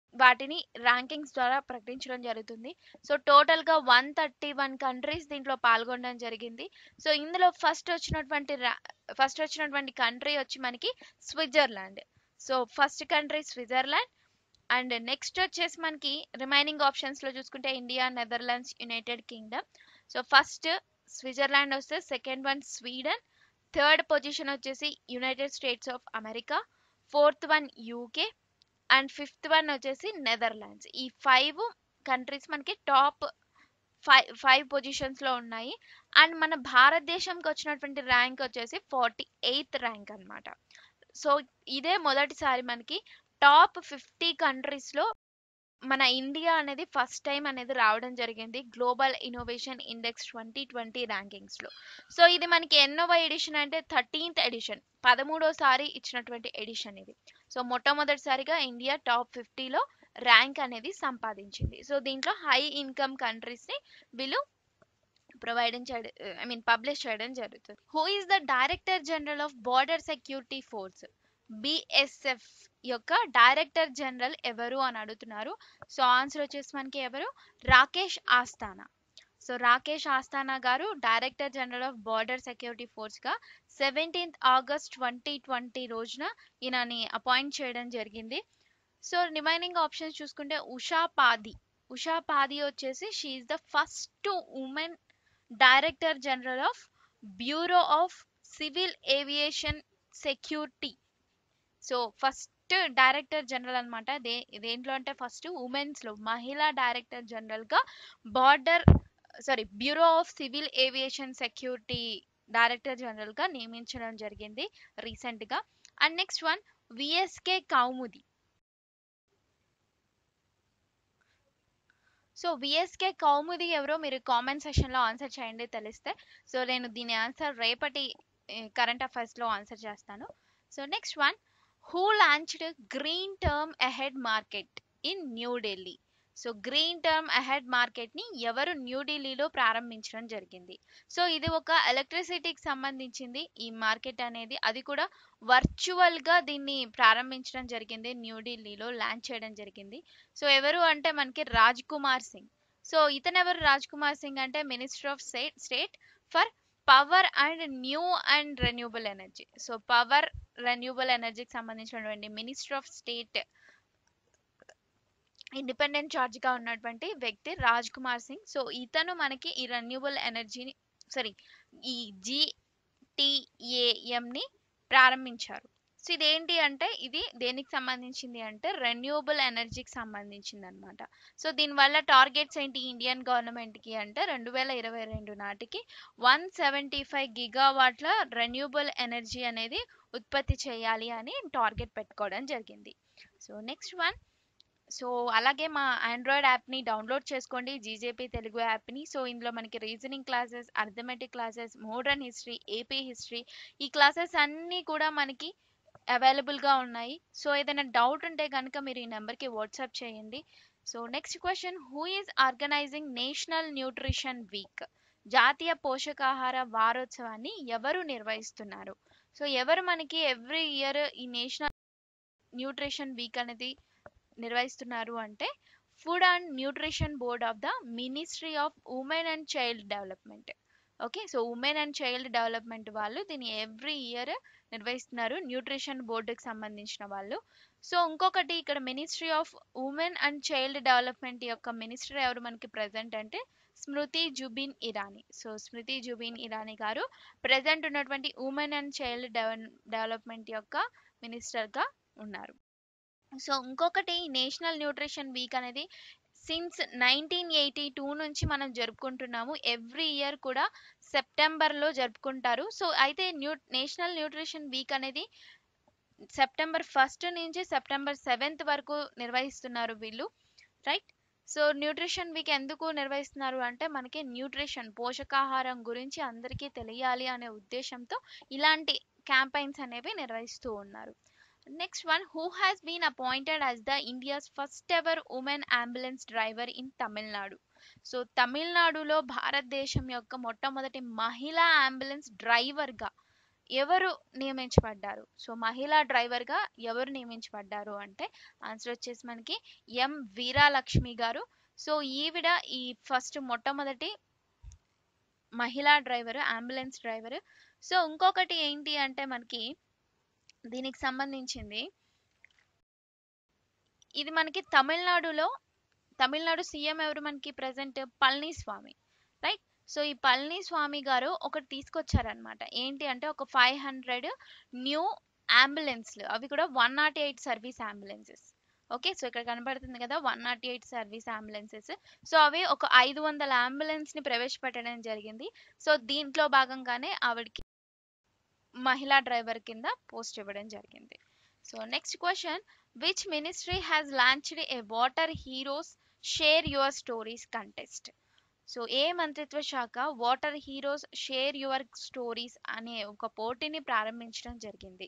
వాటిని ర్యాంకింగ్స్ ద్వారా ప్రకటించడం జరుగుతుంది. సో టోటల్గా వన్ థర్టీ వన్ కంట్రీస్ దీంట్లో పాల్గొనడం జరిగింది. సో ఇందులో ఫస్ట్ వచ్చినటువంటి ఫస్ట్ వచ్చినటువంటి కంట్రీ వచ్చి మనకి Switzerland. So first country Switzerland. And next వచ్చేసి మనకి రిమైనింగ్ ఆప్షన్స్ లో చూసుకుంటే India, Netherlands, United Kingdom. So first Switzerland వస్తే, second one Sweden, third position వచ్చేసి United States of America, fourth one UK and fifth one వచ్చేసి Netherlands. ఈ five countries మనకి top five five positions లో ఉన్నాయి. And మన భారతదేశంకి వచ్చినటువంటి ర్యాంక్ వచ్చేసి ఫార్టీ ఎయిత్ ర్యాంక్ అన్నమాట. సో ఇదే మొదటిసారి మనకి టాప్ ఫిఫ్టీ కంట్రీస్ లో మన ఇండియా అనేది ఫస్ట్ టైం అనేది రావడం జరిగింది global innovation index twenty twenty rankings లో. సో ఇది మనకి ఎన్నోవ ఎడిషన్ అంటే థర్టీన్త్ ఎడిషన్, పదమూడోసారి ఇచ్చినటువంటి ఎడిషన్ ఇది. సో మొట్టమొదటిసారిగా ఇండియా టాప్ ఫిఫ్టీలో ర్యాంక్ అనేది సంపాదించింది. సో దీంట్లో హై ఇన్కమ్ కంట్రీస్ ని వీళ్ళు ప్రొవైడింగ్ చేయడం, ఐ మీన్ పబ్లిష్ చేయడం జరుగుతుంది. Who is the director general of border security force? BSF యొక్క డైరెక్టర్ జనరల్ ఎవరు అని అడుగుతున్నారు. సో ఆన్సర్ వచ్చేసి మనకి ఎవరు, రాకేష్ ఆస్థానా. సో రాకేష్ ఆస్థానా గారు director general of border security force గా సెవెంటీన్త్ ఆగస్ట్ ట్వంటీ ట్వంటీ రోజున ఈయనని అపాయింట్ చేయడం జరిగింది. సో రిమైనింగ్ ఆప్షన్స్ చూసుకుంటే ఉషా పాది. ఉషా పాది వచ్చేసి she is the first women director general of bureau of civil aviation security. So first director general అనమాట. దే దేంట్లో అంటే ఫస్ట్ ఉమెన్స్ లో మహిళా డైరెక్టర్ జనరల్ గా border sorry bureau of civil aviation security director general గా నియమించడం జరిగింది రీసెంట్ గా. And next one VSK Kaumudi. So VSK Kaumudi ఎవరో మీరు కామెంట్ సెషన్ లో ఆన్సర్ చేయండి తెలిస్తే. సో నేను దీని ఆన్సర్ రేపటి కరెంట్ అఫైర్స్ లో ఆన్సర్ చేస్తాను. So next one who launched green term ahead market in new Delhi? So green term ahead market ని ఎవరు న్యూఢిల్లీలో ప్రారంభించడం జరిగింది? సో ఇది ఒక ఎలక్ట్రిసిటీకి సంబంధించింది ఈ మార్కెట్ అనేది, అది కూడా వర్చువల్ గా దీన్ని ప్రారంభించడం జరిగింది, న్యూఢిల్లీలో లాంచ్ చేయడం జరిగింది. సో ఎవరు అంటే మనకి రాజ్ కుమార్ సింగ్. సో ఇతను ఎవరు రాజ్ కుమార్ సింగ్ అంటే minister of state for power and new and renewable energy. So power renewable ఎనర్జీకి సంబంధించినటువంటి minister of state independent charge గా ఉన్నటువంటి వ్యక్తి రాజ్ కుమార్ సింగ్. సో ఇతను మనకి ఈ రెన్యూబుల్ ఎనర్జీని సారీ ఈ జిటిఏఎం ని ప్రారంభించారు. సో ఇదేంటి అంటే ఇది దేనికి సంబంధించింది అంటే రెన్యూబుల్ ఎనర్జీకి సంబంధించింది అనమాట. సో దీనివల్ల టార్గెట్స్ ఏంటి ఇండియన్ గవర్నమెంట్ కి అంటే రెండు వేల ఇరవై రెండు నాటికి వన్ సెవెంటీ ఫైవ్ గిగావాట్ల రెన్యూబుల్ ఎనర్జీ అనేది ఉత్పత్తి చేయాలి అని టార్గెట్ పెట్టుకోవడం జరిగింది. సో నెక్స్ట్ వన్ సో అలాగే మా ఆండ్రాయిడ్ యాప్ని డౌన్లోడ్ చేసుకోండి, జీజేపీ తెలుగు యాప్ని. సో ఇందులో మనకి reasoning classes, arithmetic classes, modern history, AP history, ఈ క్లాసెస్ అన్నీ కూడా మనకి అవైలబుల్గా ఉన్నాయి. సో ఏదైనా డౌట్ ఉంటే కనుక మీరు ఈ నెంబర్కి వాట్సాప్ చేయండి. So next question who is organising national nutrition week? జాతీయ పోషకాహార వారోత్సవాన్ని ఎవరు నిర్వహిస్తున్నారు? సో ఎవరు మనకి ఎవ్రీ ఇయర్ ఈ నేషనల్ న్యూట్రిషన్ వీక్ అనేది నిర్వహిస్తున్నారు అంటే food and nutrition board of the ministry of women and child development. Okay, so women and child development వాళ్ళు దీన్ని ఎవ్రీ ఇయర్ నిర్వహిస్తున్నారు, న్యూట్రిషన్ బోర్డుకి సంబంధించిన వాళ్ళు. సో ఇంకొకటి ఇక్కడ ministry of women and child development యొక్క మినిస్టర్ ఎవరు మనకి ప్రెసెంట్ అంటే స్మృతి జుబిన్ ఇరానీ. సో స్మృతి జుబిన్ ఇరానీ గారు ప్రెసెంట్ ఉన్నటువంటి ఉమెన్ అండ్ చైల్డ్ డెవలప్మెంట్ యొక్క మినిస్టర్గా ఉన్నారు. సో ఇంకొకటి నేషనల్ న్యూట్రిషన్ వీక్ అనేది సిన్స్ నైన్టీన్ ఎయిటీ టూ నుంచి మనం జరుపుకుంటున్నాము. ఎవ్రీ ఇయర్ కూడా సెప్టెంబర్లో జరుపుకుంటారు. సో అయితే న్యూ నేషనల్ న్యూట్రిషన్ వీక్ అనేది సెప్టెంబర్ ఫస్ట్ నుంచి సెప్టెంబర్ సెవెంత్ వరకు నిర్వహిస్తున్నారు వీళ్ళు, రైట్. సో న్యూట్రిషన్ వీక్ ఎందుకు నిర్వహిస్తున్నారు అంటే మనకి న్యూట్రిషన్ పోషకాహారం గురించి అందరికీ తెలియాలి అనే ఉద్దేశంతో ఇలాంటి క్యాంపెయిన్స్ అనేవి నిర్వహిస్తూ ఉన్నారు. Next one who has been appointed as the India's first ever women ambulance driver in Tamil Nadu? So తమిళనాడులో భారతదేశం యొక్క మొట్టమొదటి మహిళా అంబులెన్స్ డ్రైవర్గా ఎవరు నియమించబడ్డారు? సో మహిళా డ్రైవర్గా ఎవరు నియమించబడ్డారు అంటే ఆన్సర్ వచ్చేసి మనకి ఎం వీరాలక్ష్మి గారు. సో ఈవిడ ఈ ఫస్ట్ మొట్టమొదటి మహిళా డ్రైవర్, అంబులెన్స్ డ్రైవర్. సో ఇంకొకటి ఏంటి అంటే మనకి దీనికి సంబంధించింది, ఇది మనకి తమిళనాడులో, తమిళనాడు సీఎం ఎవరు మనకి ప్రజెంట్? పళనిస్వామి, రైట్. సో ఈ పళనిస్వామి గారు ఒకటి తీసుకొచ్చారనమాట. ఏంటి అంటే ఒక ఫైవ్ హండ్రెడ్ న్యూ అంబులెన్స్లు, అవి కూడా one not eight service ambulances. Okay, so ఇక్కడ కనబడుతుంది కదా one not eight service ambulances. So అవి ఒక ఐదు వందల అంబులెన్స్ ని ప్రవేశపెట్టడం జరిగింది. సో దీంట్లో భాగంగానే ఆవిడకి మహిళా డ్రైవర్ కింద పోస్ట్ ఇవ్వడం జరిగింది. So next question, which ministry has launched a water heroes share your stories contest? So ఏ మంత్రిత్వ శాఖ water heroes share your stories అనే ఒక పోటీని ప్రారంభించడం జరిగింది?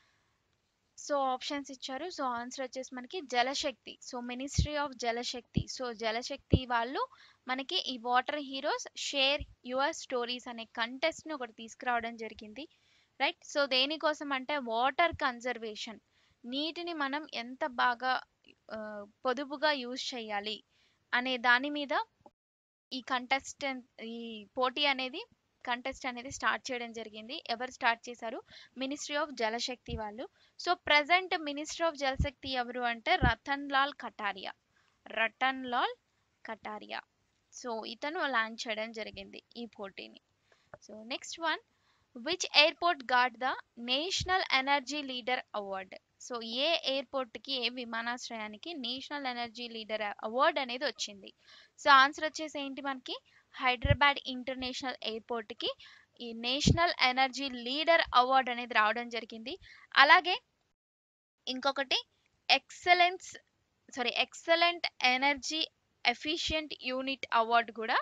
సో ఆప్షన్స్ ఇచ్చారు. సో ఆన్సర్ వచ్చేసి మనకి Jal Shakti. So ministry of Jal Shakti. So Jal Shakti వాళ్ళు మనకి ఈ water heroes share your stories అనే కంటెస్ట్ ని ఒకటి తీసుకురావడం జరిగింది, రైట్. సో దేనికోసం అంటే వాటర్ కన్జర్వేషన్, నీటిని మనం ఎంత బాగా పొదుపుగా యూజ్ చేయాలి అనే దాని మీద ఈ కంటెస్టెంట్ ఈ పోటీ అనేది కంటెస్ట్ అనేది స్టార్ట్ చేయడం జరిగింది. ఎవరు స్టార్ట్ చేశారు? మినిస్ట్రీ ఆఫ్ జలశక్తి వాళ్ళు. So present minister of Jal Shakti ఎవరు అంటే రతన్ లాల్ కటారియా, రతన్ లాల్ కటారియా. సో ఇతను లాంచ్ చేయడం జరిగింది ఈ పోటీని. So next one, which airport got the national energy leader award? So ఏ ఎయిర్పోర్ట్ కి, ఏ విమానాశ్రయానికి నేషనల్ ఎనర్జీ లీడర్ అవార్డ్ అనేది వచ్చింది? సో ఆన్సర్ వచ్చేసి ఏంటి మనకి హైదరాబాద్ ఇంటర్నేషనల్ ఎయిర్పోర్ట్ కి ఈ నేషనల్ ఎనర్జీ లీడర్ అవార్డ్ అనేది రావడం జరిగింది. అలాగే ఇంకొకటి excellence sorry excellent energy efficient unit award కూడా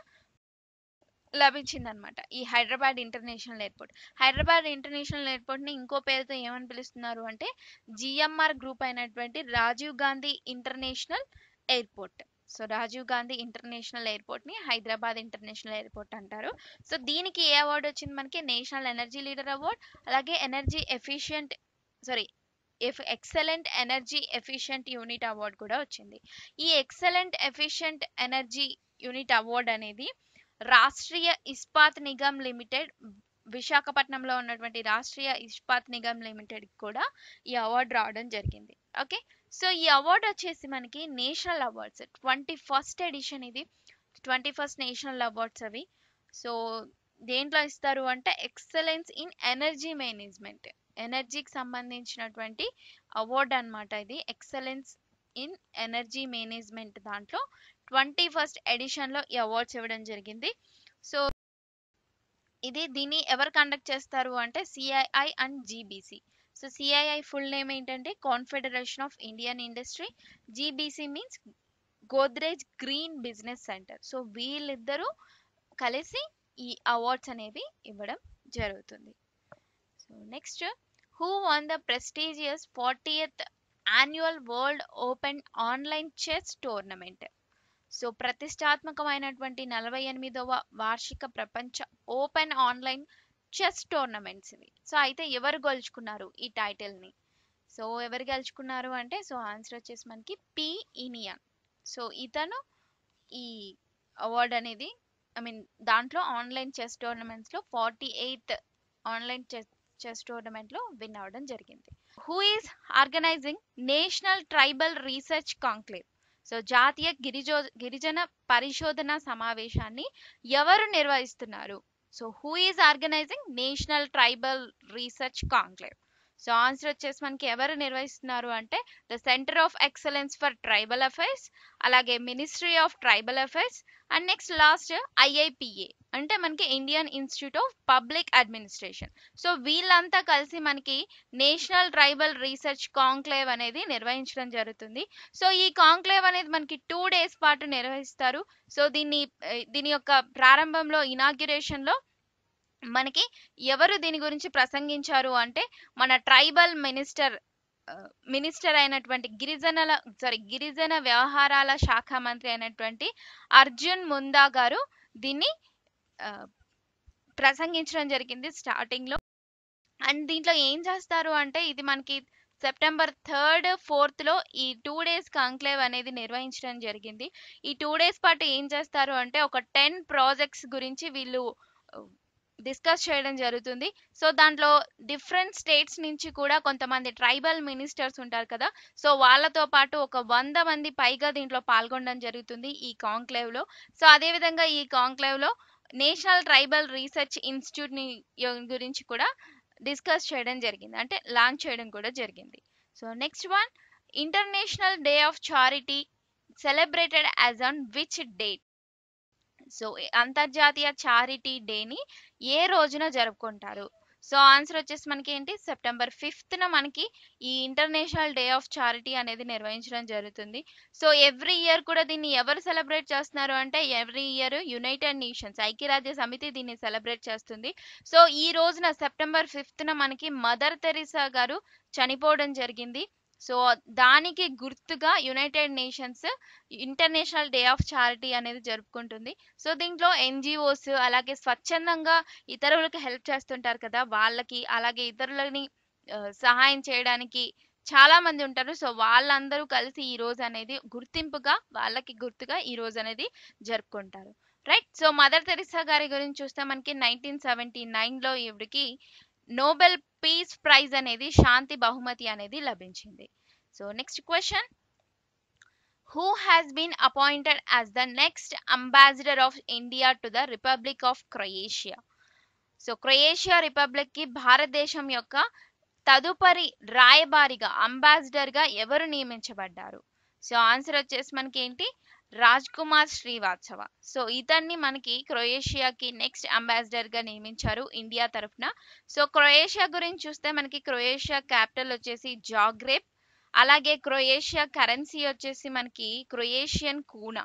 లభించిందనమాట ఈ Hyderabad international airport. Hyderabad international airport ని ఇంకో పేరుతో ఏమని పిలుస్తున్నారు అంటే జిఎంఆర్ గ్రూప్ అయినటువంటి Rajiv Gandhi international airport. So Rajiv Gandhi international airport ని హైదరాబాద్ ఇంటర్నేషనల్ ఎయిర్పోర్ట్ అంటారు. సో దీనికి ఏ అవార్డు వచ్చింది మనకి? నేషనల్ ఎనర్జీ లీడర్ అవార్డ్, అలాగే energy efficient sorry excellent energy efficient unit award కూడా వచ్చింది. ఈ excellent efficient energy unit award అనేది రాష్ట్రీయ ఇస్పాత్ నిగమ్ లిమిటెడ్, విశాఖపట్నంలో ఉన్నటువంటి రాష్ట్రీయ ఇస్పాత్ నిగమ్ లిమిటెడ్ కూడా ఈ అవార్డు రావడం జరిగింది. ఓకే, సో ఈ అవార్డు వచ్చేసి మనకి national awards twenty first edition, ఇది ట్వంటీ ఫస్ట్ నేషనల్ అవార్డ్స్ అవి. సో దేంట్లో ఇస్తారు అంటే ఎక్సలెన్స్ ఇన్ ఎనర్జీ మేనేజ్మెంట్, ఎనర్జీకి సంబంధించినటువంటి అవార్డు అనమాట ఇది. ఎక్సలెన్స్ ఇన్ ఎనర్జీ మేనేజ్మెంట్ దాంట్లో ట్వంటీ ఫస్ట్ ఎడిషన్ లో ఈ అవార్డ్స్ ఇవ్వడం జరిగింది. సో ఇది దీన్ని ఎవరు కండక్ట్ చేస్తారు అంటే CII and GBC. So CII full name ఏంటంటే confederation of Indian industry, GBC means Godrej green business centre. So వీళ్ళిద్దరూ కలిసి ఈ అవార్డ్స్ అనేవి ఇవ్వడం జరుగుతుంది. So next, who won the prestigious fortieth annual world open online chess tournament? So ప్రతిష్టాత్మకమైనటువంటి నలభై ఎనిమిదవ వార్షిక ప్రపంచ ఓపెన్ ఆన్లైన్ చెస్ టోర్నమెంట్స్ ఇవి. సో అయితే ఎవరు గెలుచుకున్నారు ఈ టైటిల్ ని? సో ఎవరు గెలుచుకున్నారు అంటే సో ఆన్సర్ వచ్చేసి మనకి పి ఇనియాన్. సో ఇతను ఈ అవార్డ్ అనేది ఐ మీన్ దాంట్లో ఆన్లైన్ చెస్ టోర్నమెంట్స్ లో forty eighth online chess chess tournament లో విన్ అవ్వడం జరిగింది. Who is organising national tribal research conclave? So జాతీయ గిరిజో గిరిజన పరిశోధన సమావేశాన్ని ఎవరు నిర్వహిస్తున్నారు? So who is organising national tribal research conclave? So answer వచ్చేసి మనకి ఎవరు నిర్వహిస్తున్నారు అంటే the centre of excellence for tribal affairs, అలాగే ministry of tribal affairs, and next last IIPA అంటే మనకి Indian institute of public administration. So వీళ్ళంతా కలిసి మనకి నేషనల్ ట్రైబల్ రీసెర్చ్ కాంక్లేవ్ అనేది నిర్వహించడం జరుగుతుంది. సో ఈ కాంక్లేవ్ అనేది మనకి టూ డేస్ పాటు నిర్వహిస్తారు. సో దీన్ని దీని యొక్క ప్రారంభంలో ఇనాగ్యురేషన్ లో మనకి ఎవరు దీని గురించి ప్రసంగించారు అంటే మన ట్రైబల్ మినిస్టర్ మినిస్టర్ అయినటువంటి గిరిజనుల సారీ గిరిజన వ్యవహారాల శాఖ మంత్రి అయినటువంటి అర్జున్ ముందా గారు దీన్ని ప్రసంగించడం జరిగింది స్టార్టింగ్ లో. అండ్ దీంట్లో ఏం చేస్తారు అంటే ఇది మనకి సెప్టెంబర్ థర్డ్ ఫోర్త్ లో ఈ టూ డేస్ కాంక్లేవ్ అనేది నిర్వహించడం జరిగింది. ఈ టూ డేస్ పాటు ఏం చేస్తారు అంటే ఒక టెన్ ప్రాజెక్ట్స్ గురించి వీళ్ళు డిస్కస్ చేయడం జరుగుతుంది. సో దాంట్లో డిఫరెంట్ స్టేట్స్ నుంచి కూడా కొంతమంది ట్రైబల్ మినిస్టర్స్ ఉంటారు కదా, సో వాళ్ళతో పాటు ఒక వంద మంది పైగా దీంట్లో పాల్గొనడం జరుగుతుంది ఈ కాంక్లేవ్ లో. సో అదేవిధంగా ఈ కాంక్లేవ్ లో నేషనల్ ట్రైబల్ రీసెర్చ్ ఇన్స్టిట్యూట్ ని గురించి కూడా డిస్కస్ చేయడం జరిగింది, అంటే లాంచ్ చేయడం కూడా జరిగింది. So next one, international day of charity celebrated as on which date? So అంతర్జాతీయ చారిటీ డేని ఏ రోజున జరుపుకుంటారు? సో ఆన్సర్ వచ్చేసి మనకి ఏంటి, సెప్టెంబర్ ఫిఫ్త్న మనకి ఈ ఇంటర్నేషనల్ డే ఆఫ్ చారిటీ అనేది నిర్వహించడం జరుగుతుంది. సో ఎవ్రీ ఇయర్ కూడా దీన్ని ఎవరు సెలబ్రేట్ చేస్తున్నారు అంటే ఎవ్రీ ఇయర్ యునైటెడ్ నేషన్స్ ఐక్యరాజ్య సమితి దీన్ని సెలబ్రేట్ చేస్తుంది. సో ఈ రోజున సెప్టెంబర్ ఫిఫ్త్న మనకి మదర్ తెరిసా గారు చనిపోవడం జరిగింది. సో దానికి గుర్తుగా United Nations international day of charity అనేది జరుపుకుంటుంది. సో దీంట్లో ఎన్జిఓస్ అలాగే స్వచ్ఛందంగా ఇతరులకు హెల్ప్ చేస్తుంటారు కదా వాళ్ళకి, అలాగే ఇతరులని ఆ, సహాయం చేయడానికి చాలా మంది ఉంటారు. సో వాళ్ళందరూ కలిసి ఈ రోజు అనేది గుర్తింపుగా వాళ్ళకి గుర్తుగా ఈ రోజు అనేది జరుపుకుంటారు. రైట్. సో మదర్ తెరిసా గారి గురించి చూస్తే మనకి నైన్టీన్ సెవెంటీ నైన్ లో ఈవిడికి నోబెల్ పీస్ ప్రైజ్ అనేది శాంతి బహుమతి అనేది లభించింది. So next question, who has been appointed as the next ambassador of India to the Republic of Croatia? So Croatia republic కి భారతదేశం యొక్క తదుపరి రాయబారిగా అంబాసిడర్ గా ఎవరు నియమించబడ్డారు? సో ఆన్సర్ వచ్చేసి మనకి ఏంటి, రాజ్ కుమార్ శ్రీవాత్సవ. సో ఇతన్ని మనకి క్రొయేషియాకి నెక్స్ట్ అంబాసిడర్ గా నియమించారు ఇండియా తరఫున. సో క్రొయేషియా గురించి చూస్తే మనకి క్రొయేషియా క్యాపిటల్ వచ్చేసి జాగ్రేబ్, అలాగే క్రొయేషియా కరెన్సీ వచ్చేసి మనకి Croatian kuna.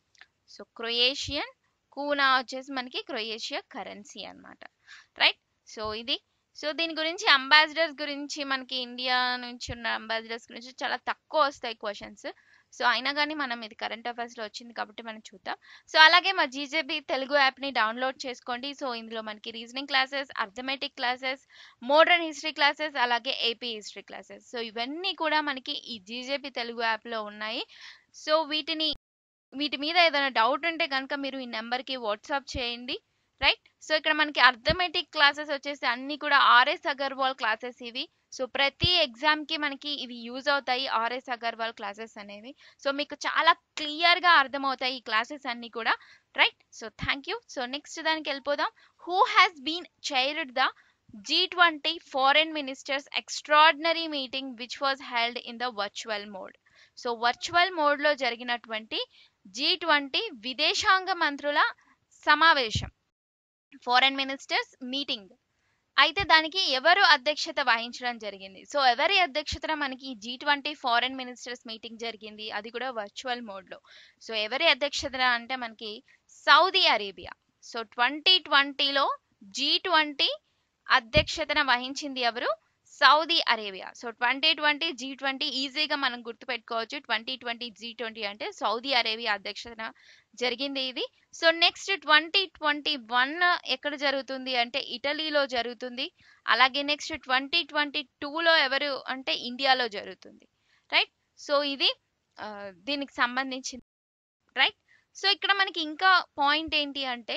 So Croatian kuna వచ్చేసి మనకి క్రొయేషియా కరెన్సీ అన్నమాట. రైట్. సో ఇది సో దీని గురించి అంబాసిడర్స్ గురించి మనకి ఇండియా నుంచి ఉన్న అంబాసిడర్స్ గురించి చాలా తక్కువ వస్తాయి క్వశ్చన్స్. సో అయినా కానీ మనం ఇది కరెంట్ అఫైర్స్ లో వచ్చింది కాబట్టి మనం చూద్దాం. సో అలాగే మా జీజేబీ తెలుగు యాప్ ని డౌన్లోడ్ చేసుకోండి. సో ఇందులో మనకి reasoning classes, arithmetic classes, modern history classes, అలాగే ఏపీ హిస్టరీ క్లాసెస్, సో ఇవన్నీ కూడా మనకి ఈ జీజేబీ తెలుగు యాప్ లో ఉన్నాయి. సో వీటిని వీటి మీద ఏదైనా డౌట్ ఉంటే కనుక మీరు ఈ నెంబర్కి వాట్సాప్ చేయండి. రైట్. సో ఇక్కడ మనకి అర్థమెటిక్ క్లాసెస్ వచ్చేసి అన్ని కూడా ఆర్ఎస్ అగర్వాల్ క్లాసెస్ ఇవి. సో ప్రతి ఎగ్జామ్ కి మనకి ఇవి యూజ్ అవుతాయి ఆర్ఎస్ అగర్వాల్ క్లాసెస్ అనేవి. సో మీకు చాలా క్లియర్ గా అర్థమవుతాయి ఈ క్లాసెస్ అన్ని కూడా. Right. So thank you. So next దానికి వెళ్ళిపోదాం. Who has been chaired the G twenty foreign ministers extraordinary meeting which was held in the virtual mode? So virtual mode లో జరిగినటువంటి జీ ట్వంటీ విదేశాంగ మంత్రుల సమావేశం, ఫారెన్ మినిస్టర్స్ మీటింగ్ అయితే దానికి ఎవరు అధ్యక్షత వహించడం జరిగింది? సో ఎవరి అధ్యక్షతన మనకి G twenty foreign ministers meeting జరిగింది, అది కూడా వర్చువల్ మోడ్ లో. సో ఎవరి అధ్యక్షతన అంటే మనకి సౌదీ అరేబియా. సో ట్వంటీ ట్వంటీలో జీ ట్వంటీ అధ్యక్షతన వహించింది ఎవరు? Saudi Arabia. So twenty twenty G twenty ఈజీగా మనం గుర్తుపెట్టుకోవచ్చు. ట్వంటీ ట్వంటీ జీ ట్వంటీ అంటే సౌదీ అరేబియా అధ్యక్షతన జరిగింది ఇది. So next twenty twenty one ఎక్కడ జరుగుతుంది అంటే ఇటలీలో జరుగుతుంది. అలాగే నెక్స్ట్ ట్వంటీ ట్వంటీ టూలో ఎవరు అంటే ఇండియాలో జరుగుతుంది. రైట్. సో ఇది దీనికి సంబంధించింది. రైట్. సో ఇక్కడ మనకి ఇంకా పాయింట్ ఏంటి అంటే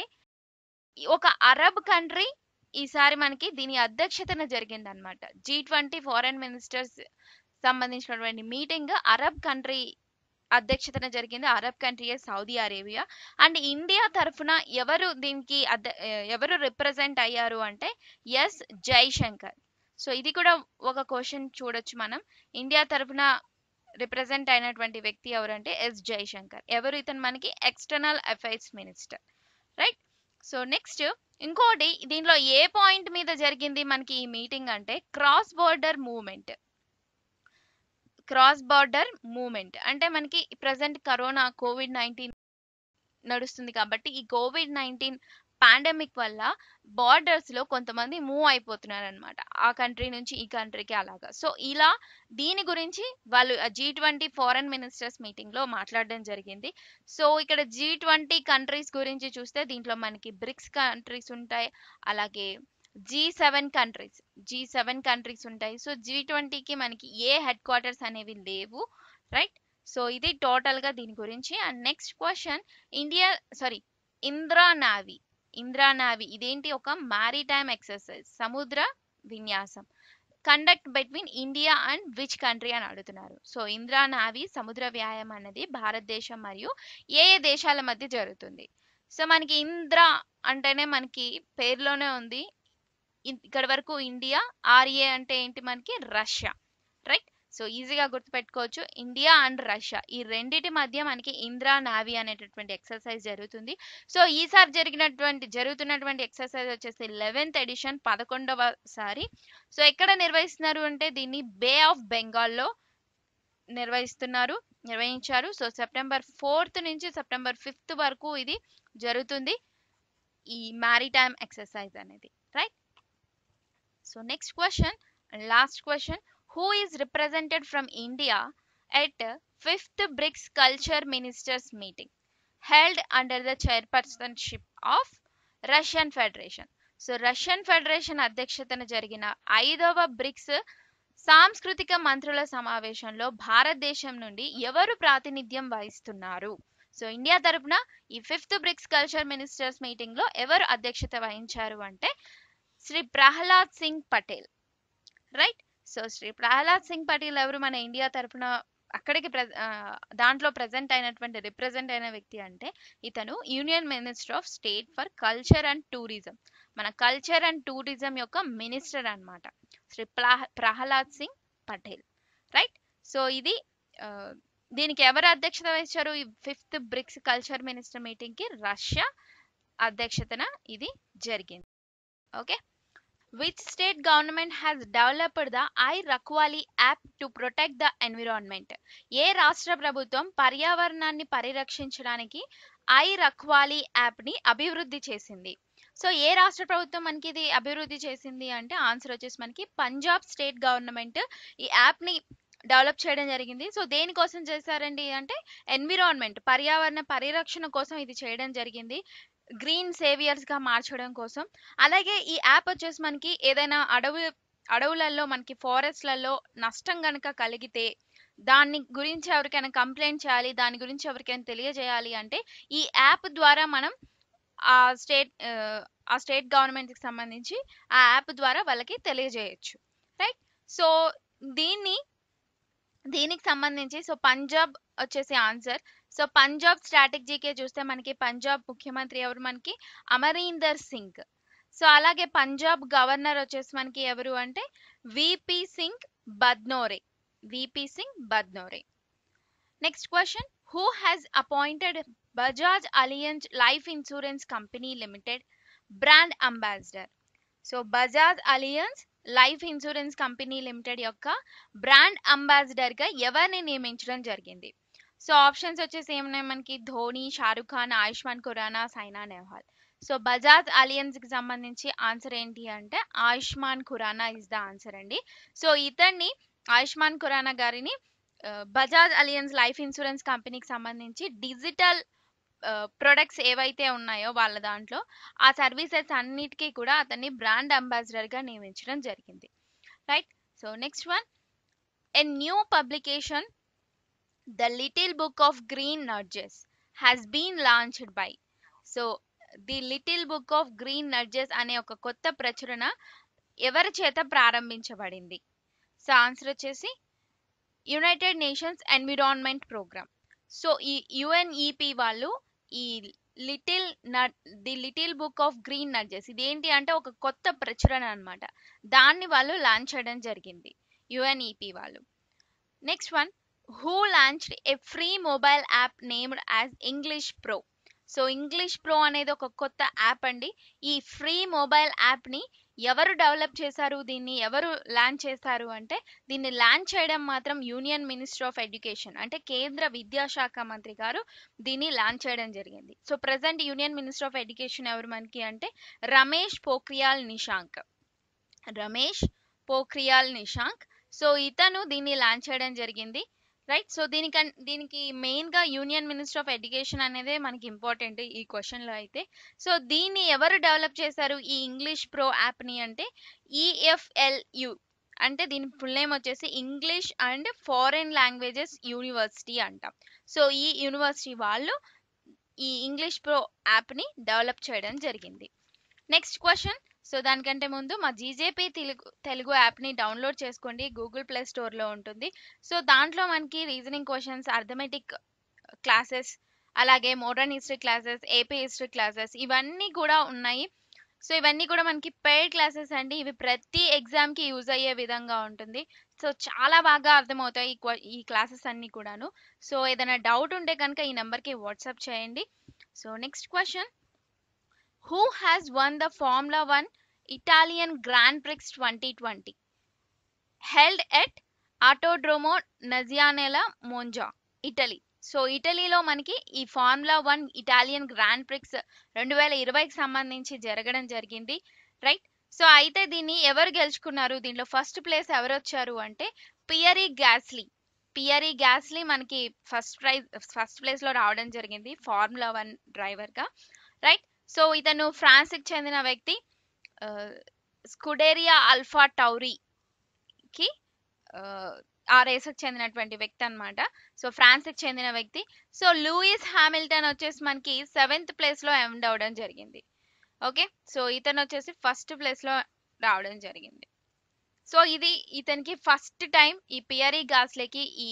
ఒక అరబ్ కంట్రీ ఈసారి మనకి దీని అధ్యక్షతన జరిగింది అనమాట. జీ ట్వంటీ ఫారెన్ మినిస్టర్స్ సంబంధించినటువంటి మీటింగ్ అరబ్ కంట్రీ అధ్యక్షతన జరిగింది. Arab country Saudi Arabia. And India తరఫున ఎవరు దీనికి ఎవరు రిప్రజెంట్ అయ్యారు అంటే ఎస్ జైశంకర్. సో ఇది కూడా ఒక క్వశ్చన్ చూడొచ్చు మనం. ఇండియా తరఫున రిప్రజెంట్ అయినటువంటి వ్యక్తి ఎవరంటే ఎస్ జైశంకర్. ఎవరు ఇతను మనకి external affairs minister. Right. So next ఇంకోటి దీనిలో ఏ పాయింట్ మీద జరిగింది మనకి ఈ మీటింగ్ అంటే cross border movement. Cross border movement అంటే మనకి ప్రజెంట్ కరోనా కోవిడ్ నైన్టీన్ నడుస్తుంది కాబట్టి ఈ కోవిడ్ నైన్టీన్ పాండమిక్ వల్ల బార్డర్స్ లో కొంతమంది మూవ్ అయిపోతున్నారు అనమాట, ఆ కంట్రీ నుంచి ఈ కంట్రీకి అలాగా. సో ఇలా దీని గురించి వాళ్ళు G twenty foreign ministers meeting లో మాట్లాడడం జరిగింది. సో ఇక్కడ జీ ట్వంటీ కంట్రీస్ గురించి చూస్తే దీంట్లో మనకి బ్రిక్స్ కంట్రీస్ ఉంటాయి, అలాగే G seven countries G seven countries ఉంటాయి. సో జీ ట్వంటీకి మనకి ఏ హెడ్ క్వార్టర్స్ అనేవి లేవు, రైట్. సో ఇది టోటల్ గా దీని గురించి. And next question, India sorry Indra navy Indra navy ఇదేంటి? ఒక మారిటైమ్ ఎక్సర్సైజ్, సముద్ర విన్యాసం, conduct between India and which country అని అడుగుతున్నారు. సో ఇంద్రా నావీ సముద్ర వ్యాయామం అనేది భారతదేశం మరియు ఏ ఏ దేశాల మధ్య జరుగుతుంది? సో మనకి ఇంద్రా అంటేనే మనకి పేరులోనే ఉంది, ఇక్కడ వరకు ఇండియా, ఆర్ఏ అంటే ఏంటి? మనకి రష్యా, రైట్. సో ఈజీగా గుర్తుపెట్టుకోవచ్చు, ఇండియా అండ్ రష్యా ఈ రెండిటి మధ్య మనకి ఇంద్రా నావీ అనేటటువంటి ఎక్సర్సైజ్ జరుగుతుంది. సో ఈసారి జరిగినటువంటి జరుగుతున్నటువంటి ఎక్సర్సైజ్ వచ్చేసి లెవెన్త్ ఎడిషన్, పదకొండవ సారి. సో ఎక్కడ నిర్వహిస్తున్నారు అంటే దీన్ని బే ఆఫ్ బెంగాల్లో నిర్వహిస్తున్నారు నిర్వహించారు. సో సెప్టెంబర్ ఫోర్త్ నుంచి సెప్టెంబర్ ఫిఫ్త్ వరకు ఇది జరుగుతుంది, ఈ మ్యారిటైమ్ ఎక్సర్సైజ్ అనేది, right. So next question, last question, who is represented from India at fifth BRICS Culture Ministers meeting held under the chairpersonship of Russian Federation? So Russian federation అధ్యక్షతన జరిగిన ఐదవ bricks సాంస్కృతిక మంత్రుల సమావేశంలో భారతదేశం నుండి ఎవరు ప్రాతినిధ్యం వహిస్తున్నారు? సో ఇండియా తరపున ఈ fifth BRICS culture ministers meeting లో ఎవరు అధ్యక్షత వహించారు అంటే శ్రీ ప్రహ్లాద్ సింగ్ పటేల్, రైట్. సో శ్రీ ప్రహ్లాద్ సింగ్ పటేల్ ఎవరు? మన ఇండియా తరపున అక్కడికి దాంట్లో ప్రజెంట్ అయినటువంటి రిప్రజెంట్ అయిన వ్యక్తి అంటే ఇతను union minister of state for culture and tourism, మన కల్చర్ అండ్ టూరిజం యొక్క మినిస్టర్ అన్నమాట, శ్రీ ప్రహ్లాద్ సింగ్ పటేల్, రైట్. సో ఇది దీనికి ఎవరు అధ్యక్షత వహించారు? ఈ fifth BRICS culture minister meeting కి రష్యా అధ్యక్షతన ఇది జరిగింది. Okay. Which state government has developed the I Rakhwali app to protect the environment? ఏ రాష్ట్ర ప్రభుత్వం పర్యావరణాన్ని పరిరక్షించడానికి ఐ రఖ్వాలి యాప్ ని అభివృద్ధి చేసింది? సో ఏ రాష్ట్ర ప్రభుత్వం మనకి ఇది అభివృద్ధి చేసింది అంటే ఆన్సర్ వచ్చేసి మనకి పంజాబ్ స్టేట్ గవర్నమెంట్ ఈ యాప్ ని డెవలప్ చేయడం జరిగింది. సో దేనికోసం చేశారండి అంటే ఎన్విరాన్మెంట్, పర్యావరణ పరిరక్షణ కోసం ఇది చేయడం జరిగింది, గ్రీన్ సేవియర్స్ గా మార్చడం కోసం. అలాగే ఈ యాప్ వచ్చేసి మనకి ఏదైనా అడవి అడవులలో మనకి ఫారెస్ట్లలో నష్టం కనుక కలిగితే దాని గురించి ఎవరికైనా కంప్లైంట్ చేయాలి, దాని గురించి ఎవరికైనా తెలియజేయాలి అంటే ఈ యాప్ ద్వారా మనం ఆ స్టేట్ ఆ స్టేట్ గవర్నమెంట్ కి సంబంధించి ఆ యాప్ ద్వారా వాళ్ళకి తెలియజేయచ్చు, రైట్. సో దీన్ని దీనికి సంబంధించి సో పంజాబ్ వచ్చేసి ఆన్సర్. సో పంజాబ్ స్ట్రాటజీకే చూస్తే మనకి పంజాబ్ ముఖ్యమంత్రి ఎవరు? మనకి అమరీందర్ సింగ్. సో అలాగే పంజాబ్ గవర్నర్ వచ్చేసి మనకి ఎవరు అంటే VP Singh Badnore, VP Singh Badnore. Next question, who has appointed Bajaj Allianz life insurance company limited brand ambassador? So Bajaj Allianz life insurance company limited యొక్క బ్రాండ్ అంబాసిడర్ గా ఎవరిని నియమించడం జరిగింది? సో ఆప్షన్స్ వచ్చేసి ఏమున్నాయి మనకి? ధోని, షారుఖ్ ఖాన్, ఆయుష్మాన్ ఖురానా, సైనా నెహ్వాల్. సో బజాజ్ అలియన్స్ కి సంబంధించి ఆన్సర్ ఏంటి అంటే Ayushmann Khurrana is the answer అండి. సో ఇతన్ని ఆయుష్మాన్ ఖురానా గారిని బజాజ్ అలియన్స్ లైఫ్ ఇన్సూరెన్స్ కంపెనీకి సంబంధించి డిజిటల్ ప్రొడక్ట్స్ ఏవైతే ఉన్నాయో వాళ్ళ దాంట్లో ఆ సర్వీసెస్ అన్నిటికీ కూడా అతన్ని బ్రాండ్ అంబాసిడర్ గా నియమించడం జరిగింది, right. So next one, a new publication the little book of green nudges has been launched by? So the little book of green nudges అనే ఒక కొత్త ప్రచురణ ఎవరి చేత ప్రారంభించబడింది? సో ఆన్సర్ వచ్చేసి United Nations environment programme. So ఈ UNEP వాళ్ళు ఈ little the little book of green nudges ఇదేంటి అంటే ఒక కొత్త ప్రచురణ అన్నమాట, దాన్ని వాళ్ళు లాంచ్ చేయడం జరిగింది యుఎన్ఈపి వాళ్ళు. Next one, who launched a free mobile app named as English Pro? So English Pro అనేది ఒక కొత్త యాప్ అండి. ఈ ఫ్రీ మొబైల్ యాప్ ని ఎవరు డెవలప్ చేశారు, దీన్ని ఎవరు లాంచ్ చేశారు అంటే దీన్ని లాంచ్ చేయడం మాత్రం యూనియన్ మినిస్టర్ ఆఫ్ ఎడ్యుకేషన్ అంటే కేంద్ర విద్యాశాఖ మంత్రి గారు దీన్ని లాంచ్ చేయడం జరిగింది. So present union minister of education ఎవరు మనకి అంటే రమేష్ పోఖ్రియాల్ నిశాంక్, రమేష్ పోఖ్రియాల్ నిశాంక్. సో ఇతను దీన్ని లాంచ్ చేయడం జరిగింది. రైట్. సో దీనికన్ దీనికి మెయిన్‌గా యూనియన్ మినిస్టర్ ఆఫ్ ఎడ్యుకేషన్ అనేదే మనకి ఇంపార్టెంట్ ఈ క్వెషన్‌లో అయితే. సో దీన్ని ఎవరు డెవలప్ చేశారు ఈ ఇంగ్లీష్ ప్రో యాప్‌ని అంటే ఈఎఫ్ఎల్యు. అంటే దీని ఫుల్ నేమ్ వచ్చేసి English and foreign languages university అంటాం. సో ఈ యూనివర్సిటీ వాళ్ళు ఈ ఇంగ్లీష్ ప్రో యాప్‌ని డెవలప్ చేయడం జరిగింది. Next question. సో దానికంటే ముందు మా జీజేపీ తెలుగు తెలుగు యాప్‌ని డౌన్లోడ్ చేసుకోండి. గూగుల్ ప్లే స్టోర్‌లో ఉంటుంది. సో దాంట్లో మనకి రీజనింగ్ క్వెషన్స్, అర్థమెటిక్ క్లాసెస్, అలాగే modern history classes, AP history classes ఇవన్నీ కూడా ఉన్నాయి. సో ఇవన్నీ కూడా మనకి పెయిడ్ క్లాసెస్ అండి. ఇవి ప్రతి ఎగ్జామ్‌కి యూజ్ అయ్యే విధంగా ఉంటుంది. సో చాలా బాగా అర్థమవుతాయి ఈ క్వ ఈ క్లాసెస్ అన్నీ కూడాను. సో ఏదైనా డౌట్ ఉంటే కనుక ఈ నెంబర్‌కి వాట్సాప్ చేయండి. So next question. Who has won the Formula One Italian Grand Prix twenty twenty? Held at Autodromo Nazianella Monza, Italy. So ఇటలీలో మనకి ఈ formula one Italian grand prix రెండు వేల ఇరవైకి సంబంధించి జరగడం జరిగింది. రైట్. సో అయితే దీన్ని ఎవరు గెలుచుకున్నారు, దీంట్లో ఫస్ట్ ప్లేస్ ఎవరు వచ్చారు అంటే పియరీ గ్యాస్లీ. పియరీ గ్యాస్లీ మనకి ఫస్ట్ ప్రైజ్ ఫస్ట్ ప్లేస్ లో రావడం జరిగింది ఫార్ములా వన్ డ్రైవర్ గా. రైట్. సో ఇతను ఫ్రాన్స్ కి చెందిన వ్యక్తి. స్కుడేరియా ఆల్ఫా టౌరీకి ఆ రేసుకు చెందినటువంటి వ్యక్తి అన్నమాట. సో ఫ్రాన్స్ కి చెందిన వ్యక్తి. సో లూయిస్ హామిల్టన్ వచ్చేసి మనకి సెవెంత్ ప్లేస్ లో ఎండ్ అవడం జరిగింది. ఓకే. సో ఇతను వచ్చేసి ఫస్ట్ ప్లేస్ లో రావడం జరిగింది. సో ఇది ఇతనికి ఫస్ట్ టైం ఈ పియరీ గాస్లేకి ఈ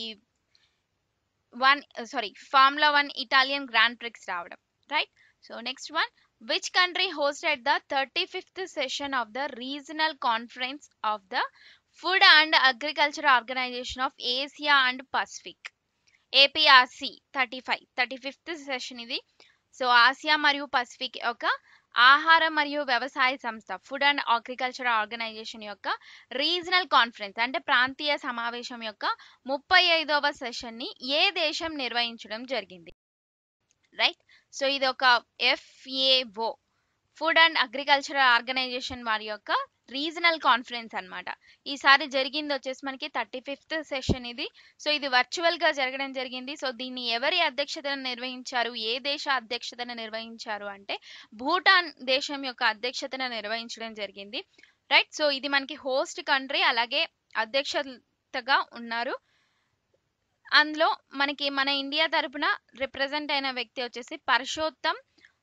one sorry formula one Italian grand prix రావడం. Right. So next one. Which country hosted the thirty-fifth session of the Regional Conference of the Food and Agriculture Organization of Asia and Pacific? A P R C thirty-five thirty-fifth session ఇది. So Asia మరియు Pacific యొక్క ఆహార మరియు వ్యవసాయ సంస్థ food and agriculture organisation యొక్క regional conference అంటే ప్రాంతీయ సమావేశం యొక్క ముప్పై ఐదవ సెషన్ ని ఏ దేశం నిర్వహించడం జరిగింది. రైట్. సో ఇది ఒక FAO food and agriculture organisation వారి యొక్క రీజనల్ కాన్ఫరెన్స్ అన్నమాట. ఈసారి జరిగింది వచ్చేసి మనకి థర్టీ ఫిఫ్త్ సెషన్ ఇది. సో ఇది వర్చువల్ గా జరగడం జరిగింది. సో దీన్ని ఎవరి అధ్యక్షతను నిర్వహించారు, ఏ దేశ అధ్యక్షతను నిర్వహించారు అంటే భూటాన్ దేశం యొక్క అధ్యక్షతను నిర్వహించడం జరిగింది. రైట్. సో ఇది మనకి హోస్ట్ కంట్రీ, అలాగే అధ్యక్షతగా ఉన్నారు. అందులో మనకి మన ఇండియా తరపున రిప్రజెంట్ అయిన వ్యక్తి వచ్చేసి Parshottam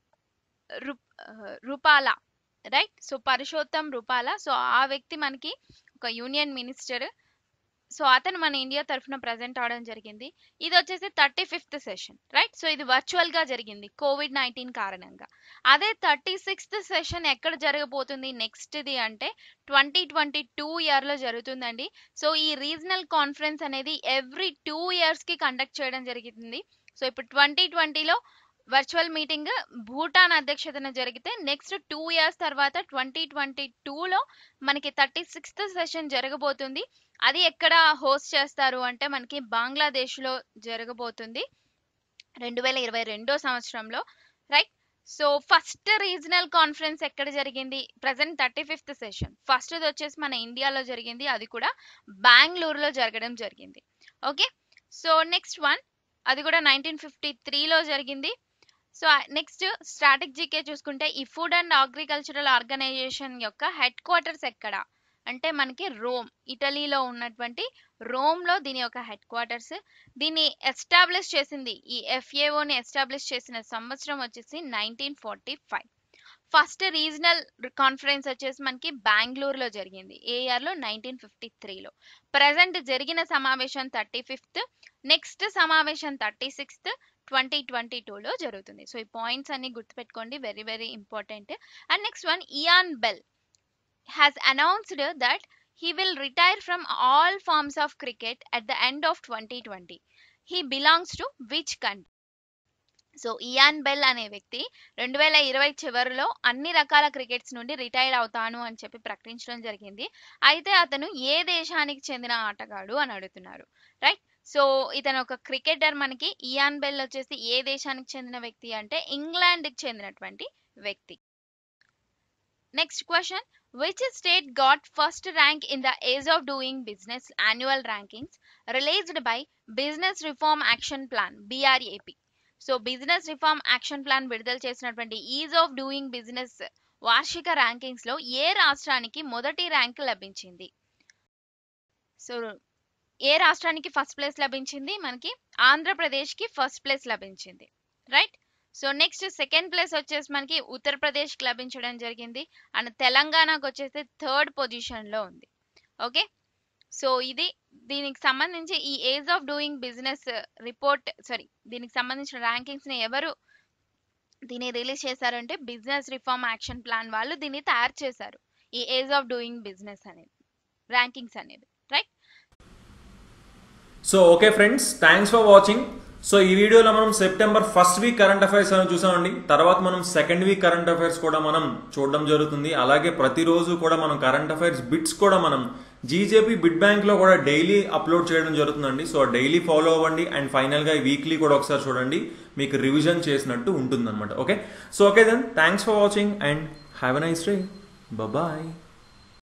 Rupala. Right. So Parshottam Rupala. So ఆ వ్యక్తి మనకి ఒక యూనియన్ మినిస్టర్. సో అతను మన ఇండియా తరఫున ప్రజెంట్ అవడం జరిగింది. ఇది వచ్చేసి thirty fifth session. Right. So ఇది వర్చువల్ గా జరిగింది కోవిడ్ నైన్టీన్ కారణంగా. అదే థర్టీ సిక్స్త్ సెషన్ ఎక్కడ జరగబోతుంది నెక్స్ట్ది అంటే ట్వంటీ ట్వంటీ టూ ఇయర్ లో జరుగుతుందండి. సో ఈ రీజనల్ కాన్ఫరెన్స్ అనేది ఎవ్రీ టూ ఇయర్స్ కి కండక్ట్ చేయడం జరుగుతుంది. సో ఇప్పుడు ట్వంటీ ట్వంటీలో వర్చువల్ మీటింగ్ భూటాన్ అధ్యక్షతన జరిగితే నెక్స్ట్ టూ ఇయర్స్ తర్వాత ట్వంటీ ట్వంటీ టూలో మనకి థర్టీ సిక్స్త్ సెషన్ జరగబోతుంది. అది ఎక్కడ హోస్ట్ చేస్తారు అంటే మనకి బంగ్లాదేశ్ లో జరగబోతుంది రెండు వేల ఇరవై రెండో సంవత్సరంలో. Right. So first regional conference ఎక్కడ జరిగింది, present thirty fifth session first వచ్చేసి మన ఇండియాలో జరిగింది, అది కూడా బెంగళూరులో జరగడం జరిగింది. ఓకే. సో నెక్స్ట్ వన్, అది కూడా నైన్టీన్ ఫిఫ్టీ త్రీలో జరిగింది. సో నెక్స్ట్ స్ట్రాటజిక్ జీకే చూసుకుంటే ఈ ఫుడ్ అండ్ అగ్రికల్చరల్ ఆర్గనైజేషన్ యొక్క హెడ్ క్వార్టర్స్ ఎక్కడ అంటే మనకి రోమ్, ఇటలీలో ఉన్నటువంటి రోమ్ లో దీని యొక్క హెడ్ క్వార్టర్స్. దీన్ని ఎస్టాబ్లిష్ చేసింది, ఈ ఎఫ్ఏఓని ఎస్టాబ్లిష్ చేసిన సంవత్సరం వచ్చేసి nineteen forty five. First regional conference వచ్చేసి మనకి బెంగళూరులో జరిగింది ఏ ఇయర్ లో నైన్టీన్ ఫిఫ్టీ త్రీలో. ప్రజెంట్ జరిగిన సమావేశం థర్టీ ఫిఫ్త్, నెక్స్ట్ సమావేశం థర్టీ సిక్స్త్ ట్వంటీ ట్వంటీ టూలో జరుగుతుంది. సో ఈ పాయింట్స్ అన్ని గుర్తుపెట్టుకోండి, very very important. And next one, Ian Bell has announced that he will retire from all forms of cricket at the end of twenty twenty. He belongs to which country? So Ian Bell అనే వ్యక్తి రెండు వేల ఇరవై చివరిలో అన్ని రకాల crickets నుండి retire అవుతాను అని చెప్పి ప్రకటించడం జరిగింది. అయితే అతను ఏ దేశానికి చెందిన ఆటగాడు అని అడుగుతున్నారు. రైట్. సో ఇతను ఒక క్రికెటర్. మనకి ఇయాన్ బెల్ వచ్చేసి ఏ దేశానికి చెందిన వ్యక్తి అంటే ఇంగ్లాండ్కి చెందినటువంటి వ్యక్తి. Next question, Which state got first rank in the Ease of Doing Business annual rankings released by Business Reform Action Plan B R A P? So business reform action plan విడుదల చేసినటువంటి ఈజ్ ఆఫ్ డూయింగ్ బిజినెస్ వార్షిక rankings లో ఏ రాష్ట్రానికి మొదటి rank లభించింది? So ఏ రాష్ట్రానికి first place లభించింది? మనకి ఆంధ్రప్రదేశ్ కి ఫస్ట్ ప్లేస్ లభించింది, right. So next second place వచ్చేసి మనకి ఉత్తరప్రదేశ్ కి లభించడం జరిగింది అండ్ తెలంగాణకు వచ్చేసి థర్డ్ పొజిషన్ లో ఉంది. ఓకే, సో ఇది దీనికి సంబంధించి ఈ ease of doing business report sorry దీనికి సంబంధించిన ర్యాంకింగ్స్ ని ఎవరు దీన్ని రిలీజ్ చేశారంటే బిజినెస్ రిఫార్మ్ యాక్షన్ ప్లాన్ వాళ్ళు దీన్ని తయారు చేశారు, ఈ ఏజ్ ఆఫ్ డూయింగ్ బిజినెస్ అనేది ర్యాంకింగ్స్ అనేది, right. So okay friends, thanks for watching. So ఈ వీడియోలో మనం September first week current affairs అని చూసామండి. తర్వాత మనం సెకండ్ వీక్ కరెంట్ అఫైర్స్ కూడా మనం చూడడం జరుగుతుంది. అలాగే ప్రతిరోజు కూడా మనం కరెంట్ అఫైర్స్ బిట్స్ కూడా మనం జీజేపీ బిట్ బ్యాంక్ లో కూడా డైలీ అప్లోడ్ చేయడం జరుగుతుందండి. సో డైలీ ఫాలో అవ్వండి అండ్ ఫైనల్ గా వీక్లీ కూడా ఒకసారి చూడండి, మీకు రివిజన్ చేసినట్టు ఉంటుంది అనమాట. Okay, so okay then thanks for watching and have a nice day. Bye.